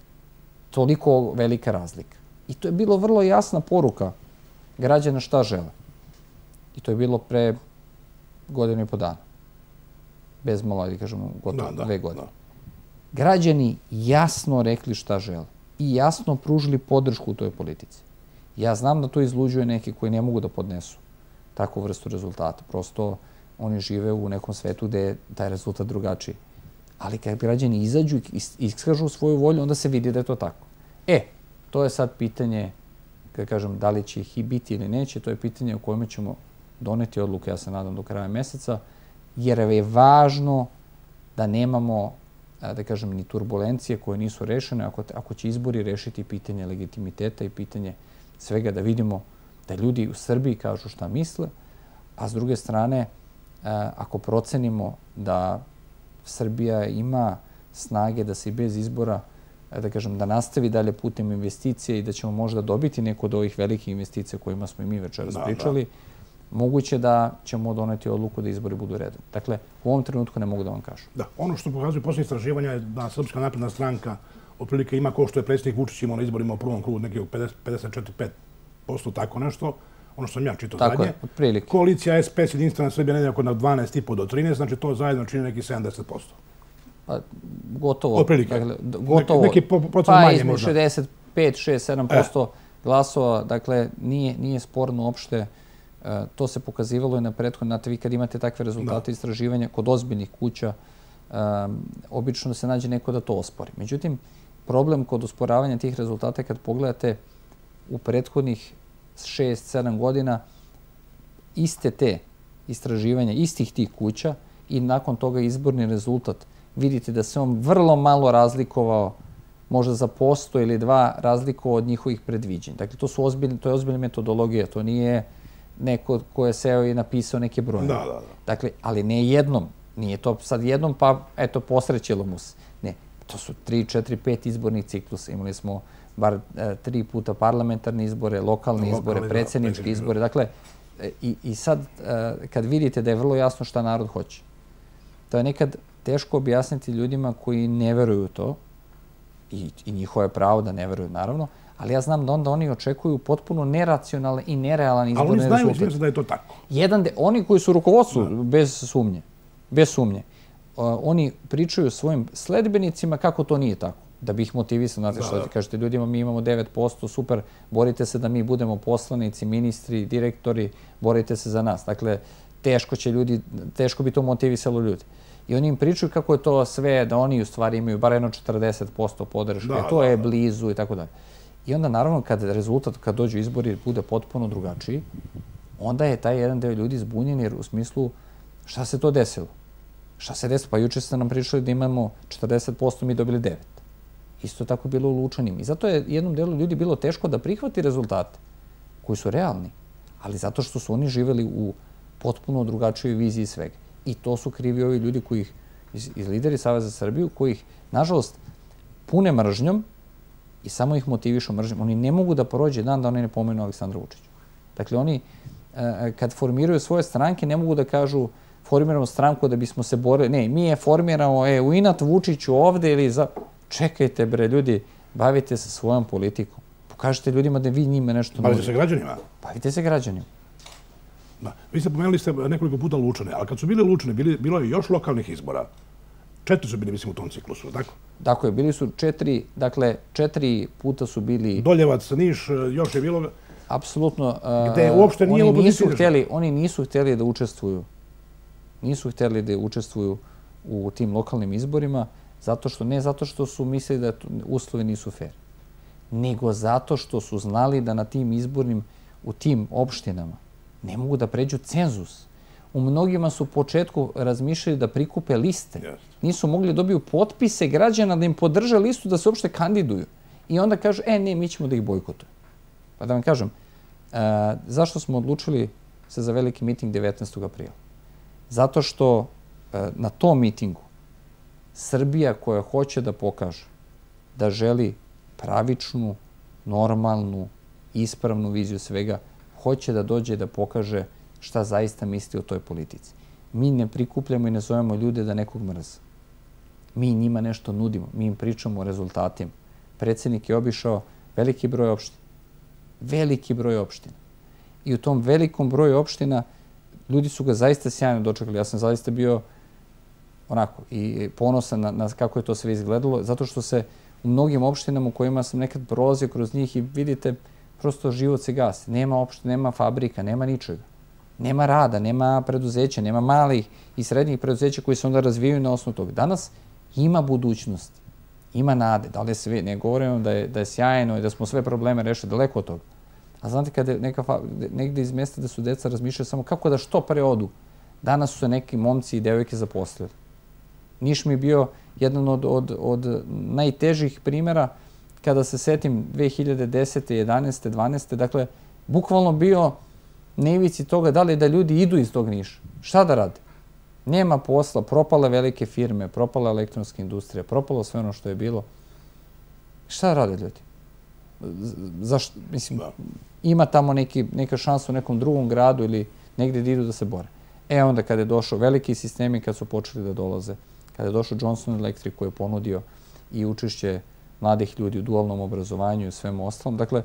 toliko velika razlika. I to je bilo vrlo jasna poruka građana šta žele. I to je bilo pre godinu i po dana. Bez malo, da kažemo, gotovo 2 godine. Građani jasno rekli šta žele i jasno pružili podršku u toj politici. Ja znam da to izluđuje neke koji ne mogu da podnesu takvu vrstu rezultata. Prosto oni žive u nekom svetu gde je taj rezultat drugačiji. Ali kad građani izađu i iskažu svoju volju, onda se vidi da je to tako. To je sad pitanje kad kažem da li će ih i biti ili neće, to je pitanje o kojima ćemo doneti odluke, ja se nadam, do kraja meseca, jer je važno da nemamo, da kažem, ni turbulencije koje nisu rešene, ako će izbori rešiti pitanje legitimiteta i pitanje svega, da vidimo da ljudi u Srbiji kažu šta misle, a s druge strane, ako procenimo da Srbija ima snage da se i bez izbora, da kažem, da nastavi dalje putem investicije i da ćemo možda dobiti neko od ovih velikih investicija kojima smo i mi večeras pričali, moguće da ćemo doneti odluku da izbori budu redom. Dakle, u ovom trenutku ne mogu da vam kažem. Da, ono što pokazuje posljednje istraživanja je da Srpska napredna stranka otprilike ima, kao što je predsjednik Vučić imao na izborima u prvom krugu, nekih 54-5%, tako nešto, ono što sam ja čitao zadnje. Tako je, otprilike. Koalicija SPS Jedinstvena Srbija negdje oko na 12,5 do 13, znači to zajedno čini nekih 70%. Pa, gotovo. Otprilike. Dakle, gotovo. Neki procent manje možda. Pa, između 65-6-7%. Glasova, dakle, nije sporno uopšte. To se pokazivalo i na prethodno. Znate, vi kad imate takve rezultate istraživanja kod ozbiljnih kuća, obično se nađe neko da to ospori. Međutim, problem kod osporavanja tih rezultata, kad pogledate u prethodnih 6-7 godina, iste te istraživanja, istih tih kuća i nakon toga izborni rezultat, vidite da se on vrlo malo razlikovao, možda za posto ili dva razlikovao od njihovih predviđenja. Dakle, to je ozbiljna metodologija, to nije neko ko je seo i napisao neke broje. Dakle, ali ne jednom, nije to sad jednom, pa eto, posrećilo mu se. Ne, to su 3, 4, 5 izbornih ciklusa. Imali smo bar 3 puta parlamentarne izbore, lokalne izbore, predsjedničke izbore. Dakle, i sad kad vidite da je vrlo jasno šta narod hoće, to je nekad teško objasniti ljudima koji ne veruju u to, i njihovo je pravo da ne veruju, naravno, ali ja znam da onda oni očekuju potpuno neracionalne i nerealan izborne rezultate. Ali oni znaju da je to tako. Oni koji su u rukovodstvu, bez sumnje, oni pričaju svojim sledbenicima kako to nije tako. Da bi ih motivisali, znate što kažete ljudima, mi imamo 9%, super, borite se da mi budemo poslanici, ministri, direktori, borite se za nas. Dakle, teško bi to motivisalo ljudi. I oni im pričaju kako je to sve, da oni u stvari imaju bar jedno 40% podrške, to je blizu i tako dalje. I onda, naravno, kad rezultat, kad dođu izbori, bude potpuno drugačiji, onda je taj jedan deo ljudi zbunjen, jer u smislu šta se to desilo? Šta se desilo? Pa juče ste nam pričali da imamo 40%, mi dobili 9%. Isto tako bilo u Lučanima. I zato je jednom delu ljudi bilo teško da prihvati rezultate koji su realni, ali zato što su oni živeli u potpuno drugačijoj viziji svega. I to su krivi ovi ljudi iz lideri Saveza za Srbiju, koji ih, nažalost, pune mržnjom i samo ih motivišu mržnjom. Oni ne mogu da prođe dan da oni ne pomenu Aleksandra Vučića. Dakle, oni kad formiraju svoje stranke ne mogu da kažu formiramo stranku da bismo se borili. Ne, mi je formiramo u inat Vučiću ovde ili za... Čekajte, bre, ljudi, bavite se svojom politikom. Pokažite ljudima da vi njima nešto... Bavite se građanima. Bavite se građanima. Vi ste pomenuli nekoliko puta Lučane, ali kad su bili Lučane, bilo je još lokalnih izbora. 4 su bili, mislim, u tom ciklusu, tako? Tako je, bili su 4, dakle, 4 puta su bili... Doljevac, Niš, još je bilo... Apsolutno. Gde uopšte nije opozicija. Oni nisu htjeli da učestvuju. Nisu htjeli da učestvuju u tim lokalnim izborima, ne zato što su mislili da uslovi nisu fair, nego zato što su znali da na tim izbornim, u tim opštinama, ne mogu da pređu cenzus. U mnogima su u početku razmišljali da prikupe liste. Nisu mogli da dobiju potpise građana da im podrže listu da se uopšte kandiduju. I onda kažu, ne, mi ćemo da ih bojkotujemo. Pa da vam kažem, zašto smo odlučili se za veliki miting 19. aprila? Zato što na tom mitingu Srbija koja hoće da pokaže da želi pravičnu, normalnu, ispravnu viziju svega, hoće da dođe da pokaže šta zaista misli o toj politici. Mi ne prikupljamo i ne zovemo ljude da nekog mrze. Mi njima nešto nudimo, mi im pričamo o rezultatima. Predsjednik je obišao veliki broj opština. Veliki broj opština. I u tom velikom broju opština ljudi su ga zaista sjajno dočekali. Ja sam zaista bio onako i ponosan na kako je to sve izgledalo, zato što se u mnogim opštinama u kojima sam nekad prolazio kroz njih i vidite, prosto život se gasi. Nema opština, nema fabrika, nema ničega. Nema rada, nema preduzeća, nema malih i srednjih preduzeća koji se onda razvijaju na osnovu toga. Danas ima budućnosti, ima nade. Da li je sve, ne govorim da je sjajno i da smo sve probleme rešili, daleko od toga. A znate, kada je negde iz mjesta da su deca razmišljaju samo kako da što pre odu, danas su se neki momci i devojke zaposlili. Niš mi je bio jedan od najtežih primjera kada se setim 2010. 11. 12. Dakle, bukvalno bio na ivici toga da li da ljudi idu iz tog Niša. Šta da rade? Nema posla, propale velike firme, propala elektronska industrija, propalo sve ono što je bilo. Šta da rade ljudi? Zašto? Mislim, ima tamo neka šansa u nekom drugom gradu ili negdje da idu da se bore. Onda kada je došao veliki sistemi, kad su počeli da dolaze, kada je došao Johnson Electric koji je ponudio i učešće mladih ljudi u dualnom obrazovanju i svemu ostalom. Dakle,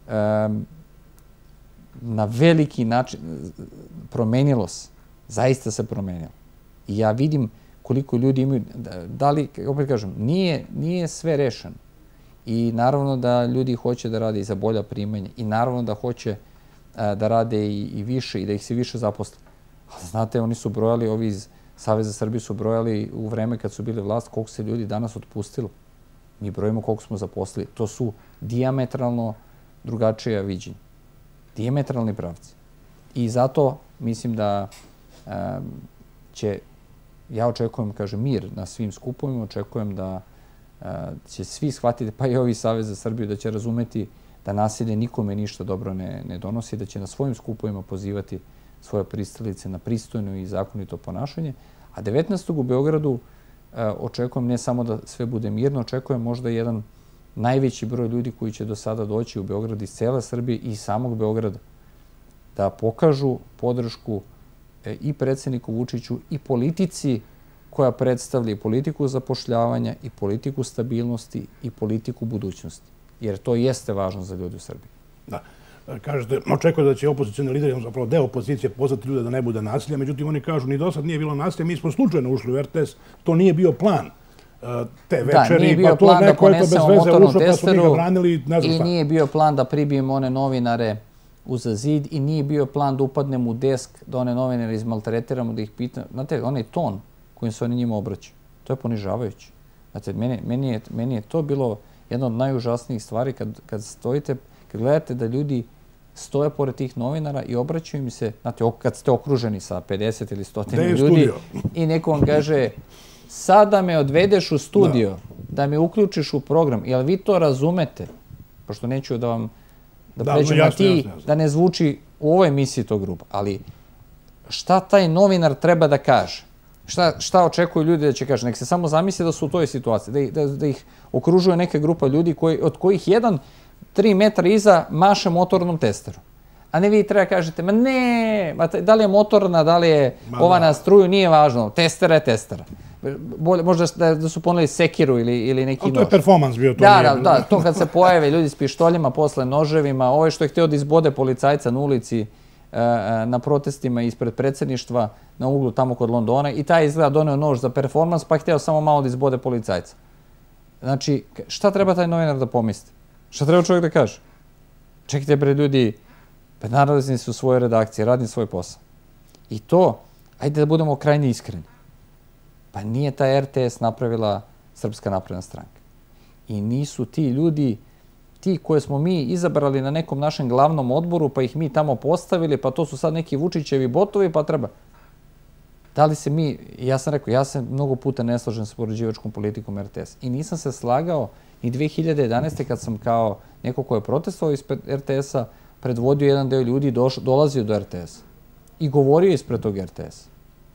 na veliki način promenilo se. Zaista se promenilo. I ja vidim koliko ljudi imaju, da li, opet kažem, nije sve rešeno. I naravno da ljudi hoće da rade i za bolja primanja i naravno da hoće da rade i više i da ih se više zaposle. Ali znate, oni su brojali, ovi iz Saveza Srbije su brojali u vreme kad su bili vlast koliko se ljudi danas otpustilo. Mi brojimo koliko smo zaposlili. To su dijametralno drugačija viđenja. Dijametralni pravci. I zato mislim da ja očekujem, kažem, mir na svim skupovima, očekujem da će svi shvatiti, pa i ovi Savez za Srbiju, da će razumeti da nasilje nikome ništa dobro ne donosi, da će na svojim skupovima pozivati svoje pristalice na pristojno i zakonito ponašanje. A 19. u Beogradu očekujem ne samo da sve bude mirno, očekujem možda jedan najveći broj ljudi koji će do sada doći u Beograd iz cele Srbije i samog Beograda, da pokažu podršku i predsjedniku Vučiću i politici koja predstavlja i politiku zapošljavanja i politiku stabilnosti i politiku budućnosti. Jer to jeste važno za ljudi u Srbiji. Da. Kažete, očekuje da će opozicioni lideri, zapravo deo opozicije, pozvati ljude da ne bude nasilja, međutim oni kažu ni do sad nije bilo nasilja, mi smo slučajno ušli u RTS, to nije bio plan te večeri, pa to neko je to bez veze ušlo, pa smo mi ga branili, ne znam šta. I nije bio plan da pribijemo one novinare uza zid i nije bio plan da upadnemo u desk, da one novinare izmaltretiramo, da ih pitamo. Znate, onaj ton kojim se oni njima obraćaju, to je ponižavajuće. Znate, meni je to bilo jedna od najužasnijih stvari kad stojite, kad gledate da ljudi stoje pored tih novinara i obraćaju im se, znate, kad ste okruženi sa 50 ili 100 ljudi i neko vam kaže sada me odvedeš u studio, da me uključiš u program, jel vi to razumete? Pošto neću da vam pređem na ti, da ne zvuči u ovoj emisiji to grubo, ali šta taj novinar treba da kaže? Šta očekuju ljudi da će kaže? Nek se samo zamisli da su u toj situaciji, da ih okružuje neka grupa ljudi od kojih jedan 3 metra iza maše motornom testerom. A ne vi treba kažete, ma ne, da li je motorna, da li je ova na struju, nije važno, testera je testera. Možda da su poneli sekiru ili neki nož. To je performans bio. Da, to kad se pojave ljudi s pištoljima, posle noževima, ovo je što je htio da izbode policajca na ulici, na protestima ispred predsjedništva na uglu tamo kod Londona i taj izgleda doneo nož za performans pa je htio samo malo da izbode policajca. Znači, šta treba taj novinar da pomisli? Šta treba čovjek da kaže? Čekajte bre ljudi, pa nalazni su u svojoj redakciji, radi svoj posao. I to, ajde da budemo krajnje iskreni. Pa nije ta RTS napravila Srpska napredna stranka. I nisu ti ljudi, ti koje smo mi izabrali na nekom našem glavnom odboru, pa ih mi tamo postavili, pa to su sad neki Vučićevi botovi, pa treba. Da li se mi, ja sam rekao, ja se mnogo puta ne slažem sa poređivačkom politikom RTS. I nisam se slagao i 2011. kad sam kao neko ko je protestovao ispred RTS-a, predvodio jedan deo ljudi, dolazio do RTS-a i govorio ispred tog RTS-a.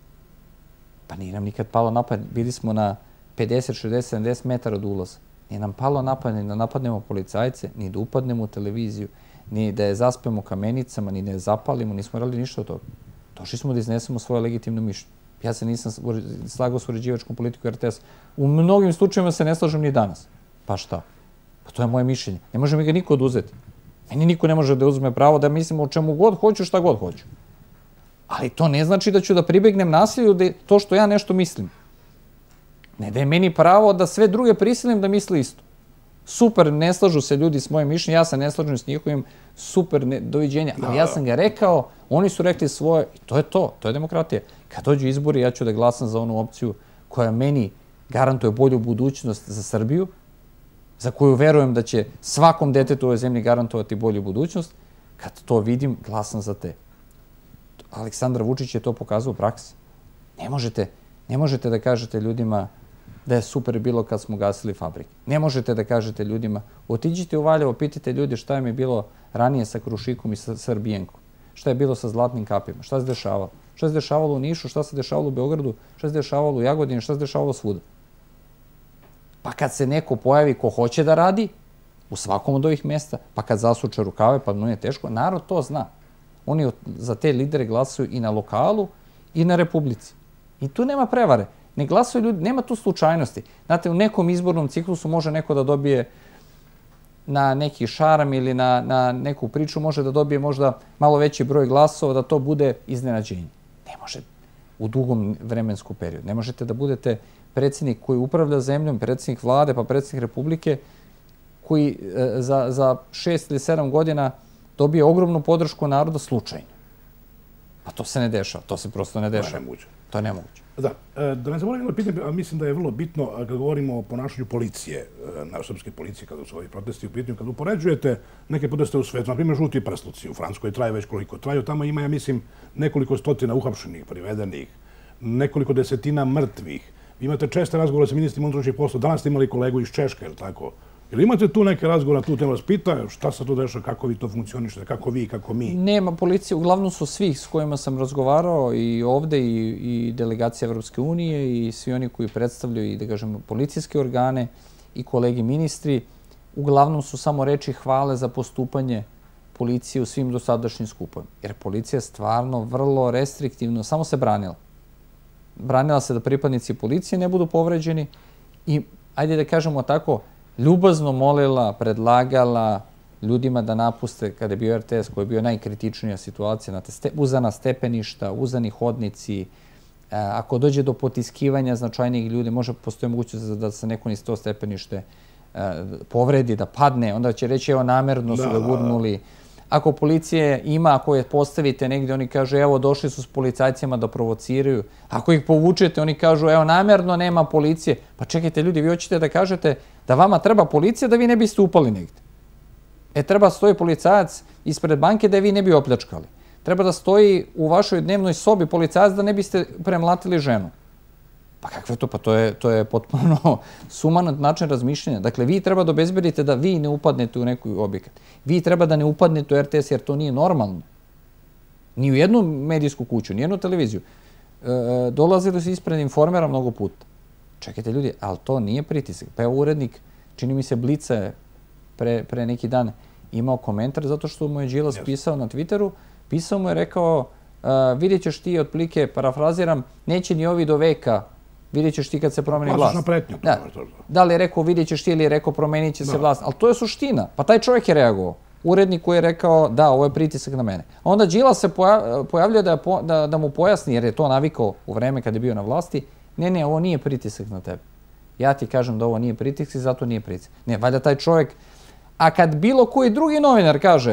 Pa nije nam nikad palo napad, bili smo na 50, 60, 70 metara od ulaza. Nije nam palo napad, ni da napadnemo policajce, ni da upadnemo u televiziju, ni da je zaspemo kamenicama, ni da je zapalimo, nismo radili ništa od toga. Došli smo da iznesemo svoje legitimno mišljenje. Ja se nisam slagao s uređivačkom politiku RTS. U mnogim slučajima se ne slažem ni danas. Pa šta? Pa to je moje mišljenje. Ne može mi ga niko oduzeti. Meni niko ne može da uzme pravo da mislim o čemu god hoću, šta god hoću. Ali to ne znači da ću da pribegnem nasilju to što ja nešto mislim. Ne da je meni pravo da sve druge prisilim da misle isto. Super, ne slažu se ljudi s mojim mišljenjem, ja se ne slažem s njihovim, super, doviđenja. Ali ja sam ga rekao, oni su rekli svoje, i to je demokratija. Kad dođu izbori, ja ću da glasam za onu opciju koja meni garantuje bolju budućnost za Srbiju, za koju verujem da će svakom detetu u ovoj zemlji garantovati bolju budućnost. Kad to vidim, glasam za te. Aleksandar Vučić je to pokazao u praksi. Ne možete da kažete ljudima da je super bilo kad smo gasili fabrike. Ne možete da kažete ljudima, otiđite u Valjevo, pitajte ljudi šta im je bilo ranije sa Krušikom i sa Srbijenkom. Šta je bilo sa zlatnim kapima, šta se dešavalo. Šta se dešavalo u Nišu, šta se dešavalo u Beogradu, šta se dešavalo u Jagodini, šta se dešavalo svuda. Pa kad se neko pojavi ko hoće da radi, u svakom od ovih mesta, pa kad zasuče rukave, pa nije teško, narod to zna. Oni za te lidere glasaju i na lokalu i na republici. I tu nema prevare. Ne glasaju ljudi, nema tu slučajnosti. Znate, u nekom izbornom ciklusu može neko da dobije na neki šaram ili na neku priču, može da dobije možda malo veći broj glasova, da to bude iznenađenje. Ne može u dugom vremenskom periodu. Ne možete da budete predsjednik koji upravlja zemljom, predsjednik vlade, pa predsjednik republike, koji za 6 ili 7 godina dobije ogromnu podršku naroda slučajno. Pa to se ne dešava, to se prosto ne dešava. To je nemoguće. Da ne zaboravim jedno pitanje, a mislim da je vrlo bitno kad govorimo o ponašanju policije, srpske policije, kada su ovi protesti u pitanju, kad upoređujete neke proteste u svetu, na primjer žuti prsluci u Francuskoj traje već koliko traju, tamo ima, ja mislim, nekoliko stotina uhapšenih, privedenih, nekoliko desetina mrtvih. Vi imate česte razgovore sa ministrima unutrašnjih poslova, danas ste imali kolegu iz Češke, ili tako? Ili imate tu neke razgovore na tu temu, vas pita šta se tu dešava, kako vi to funkcionišete, kako vi, kako mi? Nema policije, uglavnom su svi s kojima sam razgovarao i ovde i delegacija Evropske unije i svi oni koji predstavljaju i, da kažem, policijske organe i kolegi ministri, uglavnom su samo reči hvale za postupanje policije u svim dosadašnjim skupovima. Jer policija je stvarno vrlo restriktivno, samo se branila. Branila se da pripadnici policije ne budu povređeni i, ajde da kažemo tako, ljubazno molila, predlagala ljudima da napuste, kada je bio RTS, koji je bio najkritičnija situacija, uzana stepeništa, uzani hodnici. Ako dođe do potiskivanja značajnijih ljudi, može postoji mogućnost da se neko niz to stepenište povredi, da padne, onda će reći, evo, namerno su ga gurnuli. Ako policije ima, ako je postavite negdje, oni kažu, evo, došli su s policajcima da provociraju. Ako ih povučete, oni kažu, evo, namerno nema policije. Pa čekajte, ljudi, vi hoćete da kažete da vama treba policija da vi ne biste upali negdje. Treba stoji policajac ispred banke da vi ne bi opljačkali. Treba da stoji u vašoj dnevnoj sobi policajac da ne biste premlatili ženu. Pa kakve to? Pa to je potpuno sumanat način razmišljanja. Dakle, vi treba da obezbedite da vi ne upadnete u neki objekat. Vi treba da ne upadnete u RTS jer to nije normalno. Ni u jednu medijsku kuću, ni jednu televiziju. Dolazili su ispred Informera mnogo puta. Čekajte ljudi, ali to nije pritisak. Pa evo urednik, čini mi se Blica je pre neki dan imao komentar zato što mu je Đilas pisao na Twitteru, pisao mu je rekao, vidjet ćeš ti, otplike, parafraziram, neće ni ovi do veka, vidjet ćeš ti kad se promeni vlast. Klasična pretnja. Da li je rekao vidjet ćeš ti ili je rekao promenit će se vlast, ali to je suština. Pa taj čovjek je reagovao. Urednik koji je rekao da, ovo je pritisak na mene. Onda Đilas se pojavljuje da mu pojasni, jer je to navikao u vreme kad je bio na vlasti, ne, ovo nije pritisak na tebe. Ja ti kažem da ovo nije pritisak i zato nije pritisak. Ne, valjda taj čovjek, a kad bilo koji drugi novinar kaže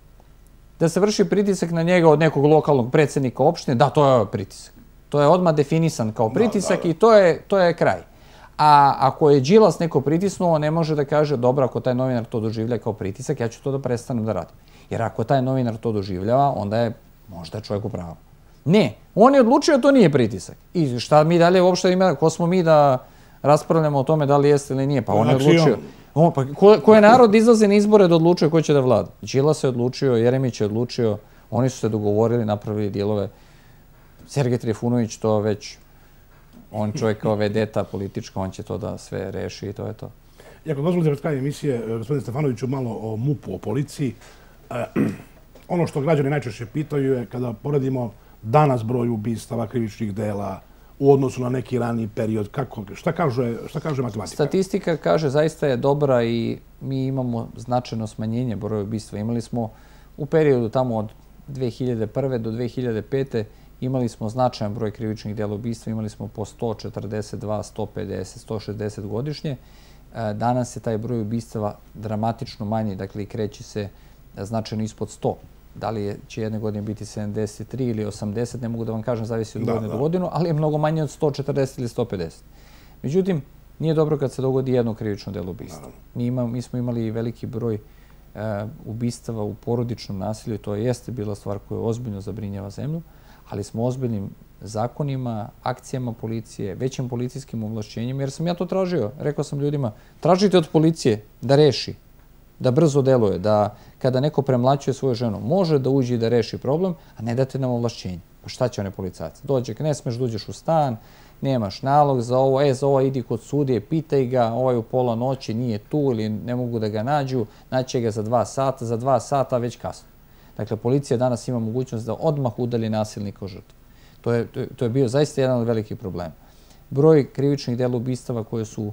da se vrši pritisak na njega od nekog lokalnog predsjednika opštine, da, to je pritisak. To je odmah definisan kao pritisak i to je kraj. A ako je Đilas neko pritisnuo, ne može da kaže, dobro, ako taj novinar to doživlja kao pritisak, ja ću to da prestanem da radim. Jer ako taj novinar to doživljava, onda je možda čovjek u pravu. Ne, on je odlučio da to nije pritisak. I šta mi dalje uopšte ima, ko smo mi da raspravljamo o tome da li jeste ili nije, pa on je odlučio. Ko je narod izlazi na izbore da odlučuje ko će da vlada? Đilas je odlučio, Jeremić je odlučio, oni su se dogovorili, napravili dijelove. Sergej Trifunović to već, on čovjek kao vedeta politička, on će to da sve reši i to je to. Jako dozvolite pred krajem emisije, gospodine Stefanoviću, malo o MUP-u, o policiji. Ono što građani najčešće pitaju je kada poredimo danas broj ubistava, krivičnih dela u odnosu na neki raniji period, šta kaže matematika? Statistika kaže zaista je dobra i mi imamo značajno smanjenje broja ubistva. Imali smo u periodu tamo od 2001. do 2005. imali smo značajan broj krivičnih dela ubistva, imali smo po 142, 150, 160 godišnje. Danas je taj broj ubistava dramatično manji, dakle i kreće se značajno ispod 100. Da li će jedne godine biti 73 ili 80, ne mogu da vam kažem, zavisi od godine do godinu, ali je mnogo manje od 140 ili 150. Međutim, nije dobro kad se dogodi jedno krivično delo ubistva. Mi smo imali veliki broj ubistava u porodičnom nasilju. To jeste bila stvar koja ozbiljno zabrinjava zemlju, ali smo ozbiljnim zakonima, akcijama policije, većim policijskim ovlašćenjima, jer sam ja to tražio. Rekao sam ljudima, tražite od policije da reši, da brzo deluje, da kada neko premlaćuje svoju ženu, može da uđe i da reši problem, a ne date nam ovlašćenje. Pa šta će one policajci? Dođe, ne smeš da uđeš u stan, nemaš nalog za ovo, za ovo idi kod sudije, pitaj ga, ovaj u pola noći nije tu ili ne mogu da ga nađu, naće ga za 2 sata, za 2 sata već kasno. Dakle, policija danas ima mogućnost da odmah udalji nasilnika od žrtve. To je bio zaista jedan od velikih problema. Broj krivičnih dela ubistava koje su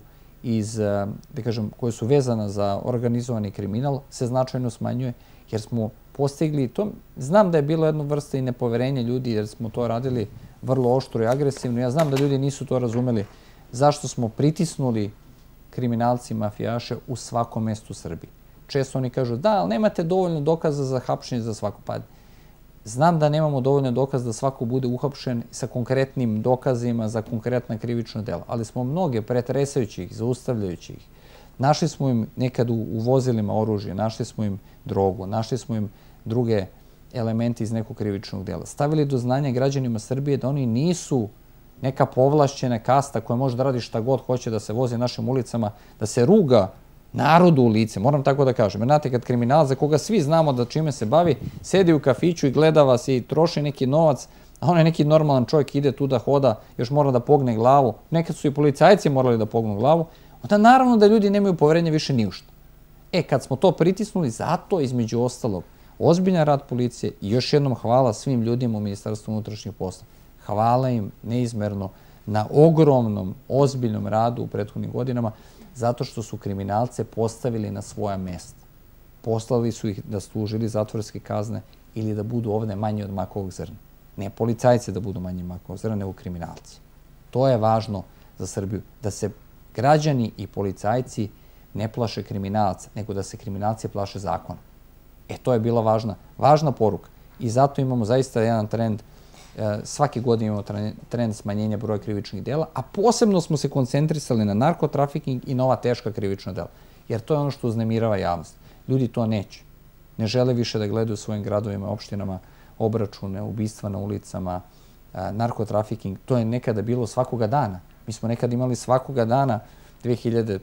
koje su vezana za organizovani kriminal se značajno smanjuje, jer smo postigli to. Znam da je bilo jedno vrsta i nepoverenja ljudi, jer smo to radili vrlo oštro i agresivno. Ja znam da ljudi nisu to razumeli zašto smo pritisnuli kriminalci i mafijaše u svakom mestu u Srbiji. Često oni kažu, da, ali nemate dovoljno dokaza za hapšenje za svako. Pa znam da nemamo dovoljno dokaza da svako bude uhapšen sa konkretnim dokazima za konkretna krivična dela, ali smo mnoge pretresajući ih, zaustavljajući ih. Našli smo im nekad u vozilima oružje, našli smo im drogu, našli smo im druge elementi iz nekog krivičnog dela. Stavili do znanja građanima Srbije da oni nisu neka povlašćena kasta koja može da radi šta god hoće, da se vozi našim ulicama, da se ruga narodu u lice, moram tako da kažem. Znate, kad kriminal za koga svi znamo da čime se bavi, sedi u kafiću i gleda vas i troši neki novac, a onaj neki normalan čovjek ide tu da hoda, još mora da pogne glavu, nekad su i policajci morali da pognu glavu, onda naravno da ljudi nemaju poverenja više ni u šta. Kad smo to pritisnuli, zato između ostalog, ozbiljan rad policije i još jednom hvala svim ljudima u Ministarstvu unutrašnjih poslova. Hvala im neizmerno na ogromnom, ozbiljnom radu u prethodnim godinama, zato što su kriminalce postavili na svoja mesta. Poslali su ih da služili zatvorske kazne ili da budu ovde manji od makovog zrna. Ne policajci da budu manji od makovog zrna, nego kriminalci. To je važno za Srbiju, da se građani i policajci ne plaše kriminalca, nego da se kriminalci plaše zakona. To je bila važna poruka. I zato imamo zaista jedan trend, svake godine imamo trend smanjenja broja krivičnih dela, a posebno smo se koncentrisali na narkotrafiking i na ova teška krivična dela. Jer to je ono što uznemirava javnost. Ljudi to neće. Ne žele više da gledaju u svojim gradovima, opštinama, obračune, ubistva na ulicama, narkotrafiking. To je nekada bilo svakoga dana. Mi smo nekada imali svakoga dana 2003.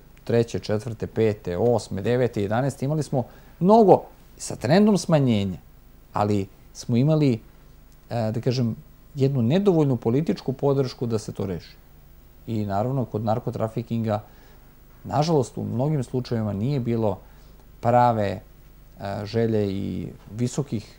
4. 5. 8. 9. 11. Imali smo mnogo sa trendom smanjenja, ali smo imali, da kažem, jednu nedovoljnu političku podršku da se to reši. I naravno, kod narkotrafikinga, nažalost, u mnogim slučajevima nije bilo prave želje i visokih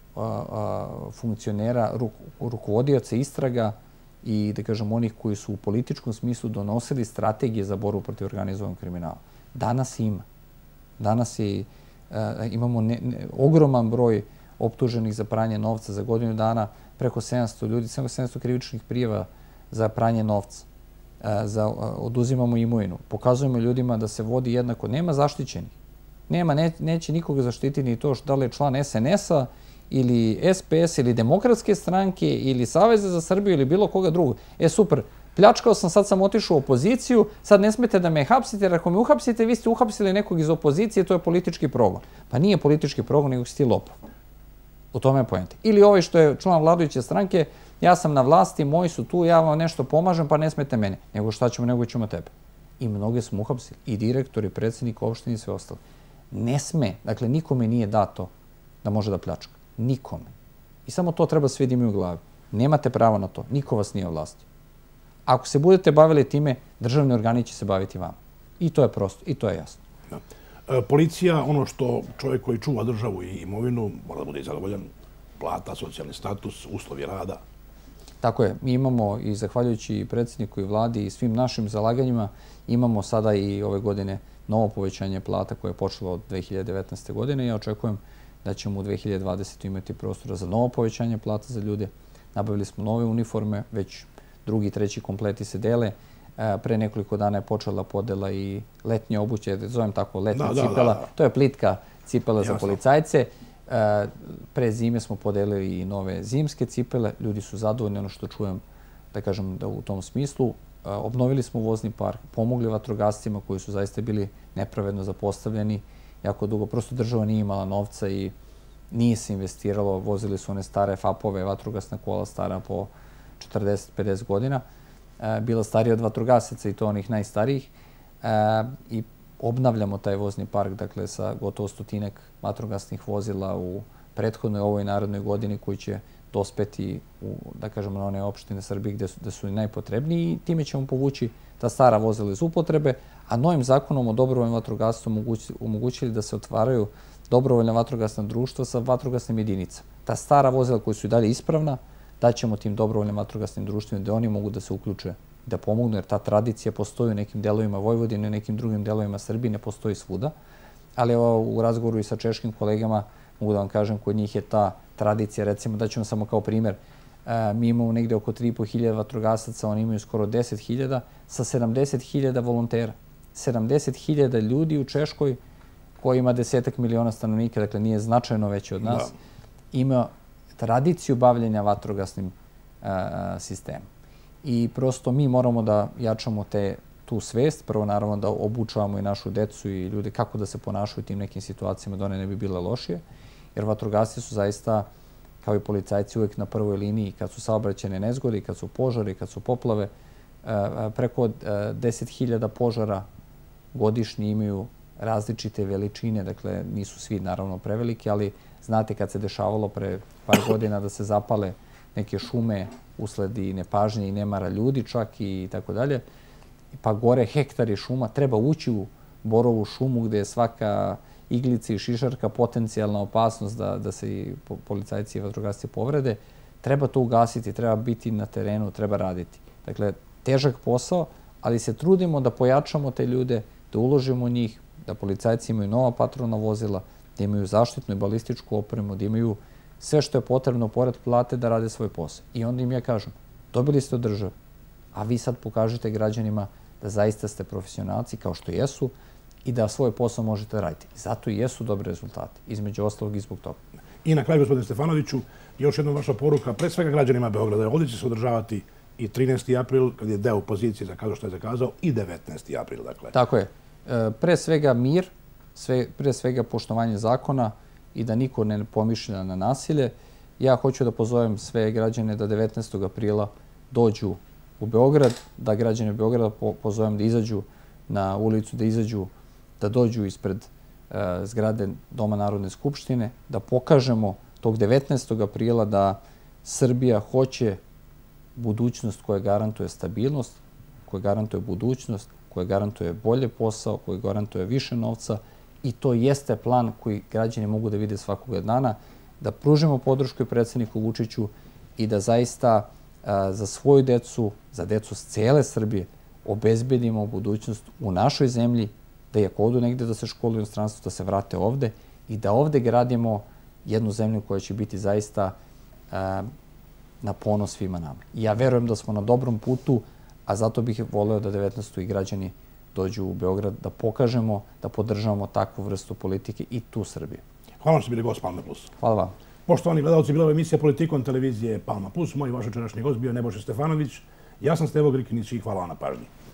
funkcionera, rukovodioca istraga i, da kažem, onih koji su u političkom smislu donosili strategije za borbu protiv organizovanog kriminala. Danas ima. Danas imamo ogroman broj optuženih za pranje novca za godinu dana, preko 700 ljudi, 700 krivičnih prijava za pranje novca. Oduzimamo imovinu. Pokazujemo ljudima da se vodi jednako. Nema zaštićenih. Neće nikoga zaštititi ni to da li je član SNS-a ili SPS ili Demokratske stranke ili Saveza za Srbiju ili bilo koga drugog. Super, pljačkao sam, sad sam otišao u opoziciju, sad ne smete da me hapsite, jer ako me uhapsite, vi ste uhapsili nekog iz opozicije, to je politički progon. Pa nije politički progon, nego si ti lopov. U tome je poenta. Ili ovaj što je član vladajuće stranke, ja sam na vlasti, moji su tu, ja vam nešto pomažem, pa ne smete mene. Nego šta ćemo, nego ćemo tebe. I mnoge smo uhapsili. I direktori, predsjednik opštine i sve ostalo. Ne sme, dakle, nikome nije dato da može da pljačka. Nikome. I samo to treba svi da imaju u glavi. Nemate pravo na to. Niko vas nije ovlastio. Ako se budete bavili time, državni organi će se baviti vama. I to je prosto. I to je jasno. Policija, ono što čovjek koji čuva državu i imovinu, mora da bude i zadovoljan, plata, socijalni status, uslovi rada. Tako je. Mi imamo, i zahvaljujući predsjedniku i vladi i svim našim zalaganjima, imamo sada i ove godine novo povećanje plata koje je počelo od 2019. godine. Ja očekujem da ćemo u 2020. imati prostora za novo povećanje plata za ljude. Nabavili smo nove uniforme, već drugi i treći kompleti se dele. Pre nekoliko dana je počela podela i letnje obuće, zovem tako letnje cipela. To je plitka cipela za policajce. Pre zime smo podelili i nove zimske cipele. Ljudi su zadovoljni, ono što čujem, da kažem, da u tom smislu. Obnovili smo vozni park, pomogli vatrogascima koji su zaista bili nepravedno zapostavljeni jako dugo. Prosto država nije imala novca i nije se investiralo. Vozili su one stare FAP-ove, vatrogasna kola stara po 40-50 godina. Bila starija od vatrogasaca i to onih najstarijih. I obnavljamo taj vozni park, dakle, sa gotovo 100 vatrogasnih vozila u prethodnoj ovoj narodnoj godini koji će dospeti u, da kažemo, na one opštine Srbije gde su i najpotrebniji i time ćemo povući ta stara vozila iz upotrebe, a novim zakonom o dobrovoljnom vatrogastvu omogućili da se otvaraju dobrovoljna vatrogasna društva sa vatrogasnim jedinicama. Ta stara vozila koja su i dalje ispravna, daćemo tim dobrovoljnim vatrogasnim društvima da oni mogu da se uključe, da pomognu, jer ta tradicija postoji u nekim delovima Vojvodine, u nekim drugim delovima Srbije, ne postoji svuda. Ali u razgovoru i sa češkim kolegama mogu da vam kažem, kod njih je ta tradicija, recimo, daću vam samo kao primer, mi imamo negde oko 3.500 vatrogasaca, oni imaju skoro 10.000 sa 70.000 volontera. 70.000 ljudi u Češkoj, koji ima 10 miliona stanovnika, dakle nije značajno veći od nas, ima tradiciju bavljenja vatrogasnim sistemom. I prosto mi moramo da jačamo tu svest, prvo naravno da obučavamo i našu decu i ljude kako da se ponašaju u tim nekim situacijama da one ne bi bile lošije, jer vatrogasci su zaista, kao i policajci, uvek na prvoj liniji kad su saobraćajne nezgode, kad su požari, kad su poplave. Preko 10.000 požara godišnje imaju različite veličine, dakle nisu svi naravno preveliki, ali znate kad se dešavalo pre par godina da se zapale neke šume usled i nepažnje i nemara ljudi čak i tako dalje, pa gore hektari šuma, treba ući u borovu šumu gde je svaka iglica i šišarka potencijalna opasnost da se i policajci i vatrogasci povrede, treba to ugasiti, treba biti na terenu, treba raditi. Dakle, težak posao, ali se trudimo da pojačamo te ljude, da uložimo u njih, da policajci imaju nova patrolna vozila, da imaju zaštitnu i balističku opremu, da imaju sve što je potrebno pored plate da rade svoj posao. I onda im ja kažem, dobili ste od države, a vi sad pokažete građanima da zaista ste profesionalci kao što jesu i da svoj posao možete da raditi. Zato i jesu dobri rezultati, između ostalog i zbog toga. I na kraju, gospodine Stefanoviću, još jedna vaša poruka, pre svega građanima Beograda. Ovdje će se održavati i 13. april, kad je deo opozicije zakazao što je zakazao, i 19. april. Dakle. Tako je. Pre svega mir, pre svega poštovanje zakona i da niko ne pomišlja na nasilje. Ja hoću da pozovem sve građane da 19. aprila dođu u Beograd, da građane Beograda pozovem da izađu na ulicu, da dođu ispred zgrade Doma Narodne skupštine, da pokažemo tog 19. aprila da Srbija hoće budućnost koja garantuje stabilnost, koja garantuje budućnost, koja garantuje bolje posao, koja garantuje više novca i to jeste plan koji građani mogu da vide svakoga dana, da pružimo podršku i predsjedniku Vučiću i da zaista za svoju decu, za decu s cele Srbije obezbedimo budućnost u našoj zemlji, da i ako odu negde da se školuju u inostranstvu, da se vrate ovde i da ovde gradimo jednu zemlju koja će biti zaista na ponos svima nama. Ja verujem da smo na dobrom putu, a zato bih voleo da 19. i građani dođu u Beograd, da pokažemo, da podržavamo takvu vrstu politike i tu Srbiju. Hvala vam što bili gost Palme Plus. Hvala vam. Poštovani gledalci, bila je emisija Politikom televizije Palma Plus. Moj vaš jučerašnji gost bio Nebojša Stefanović. Ja sam Stevo Grikinić i hvala vam na pažnji.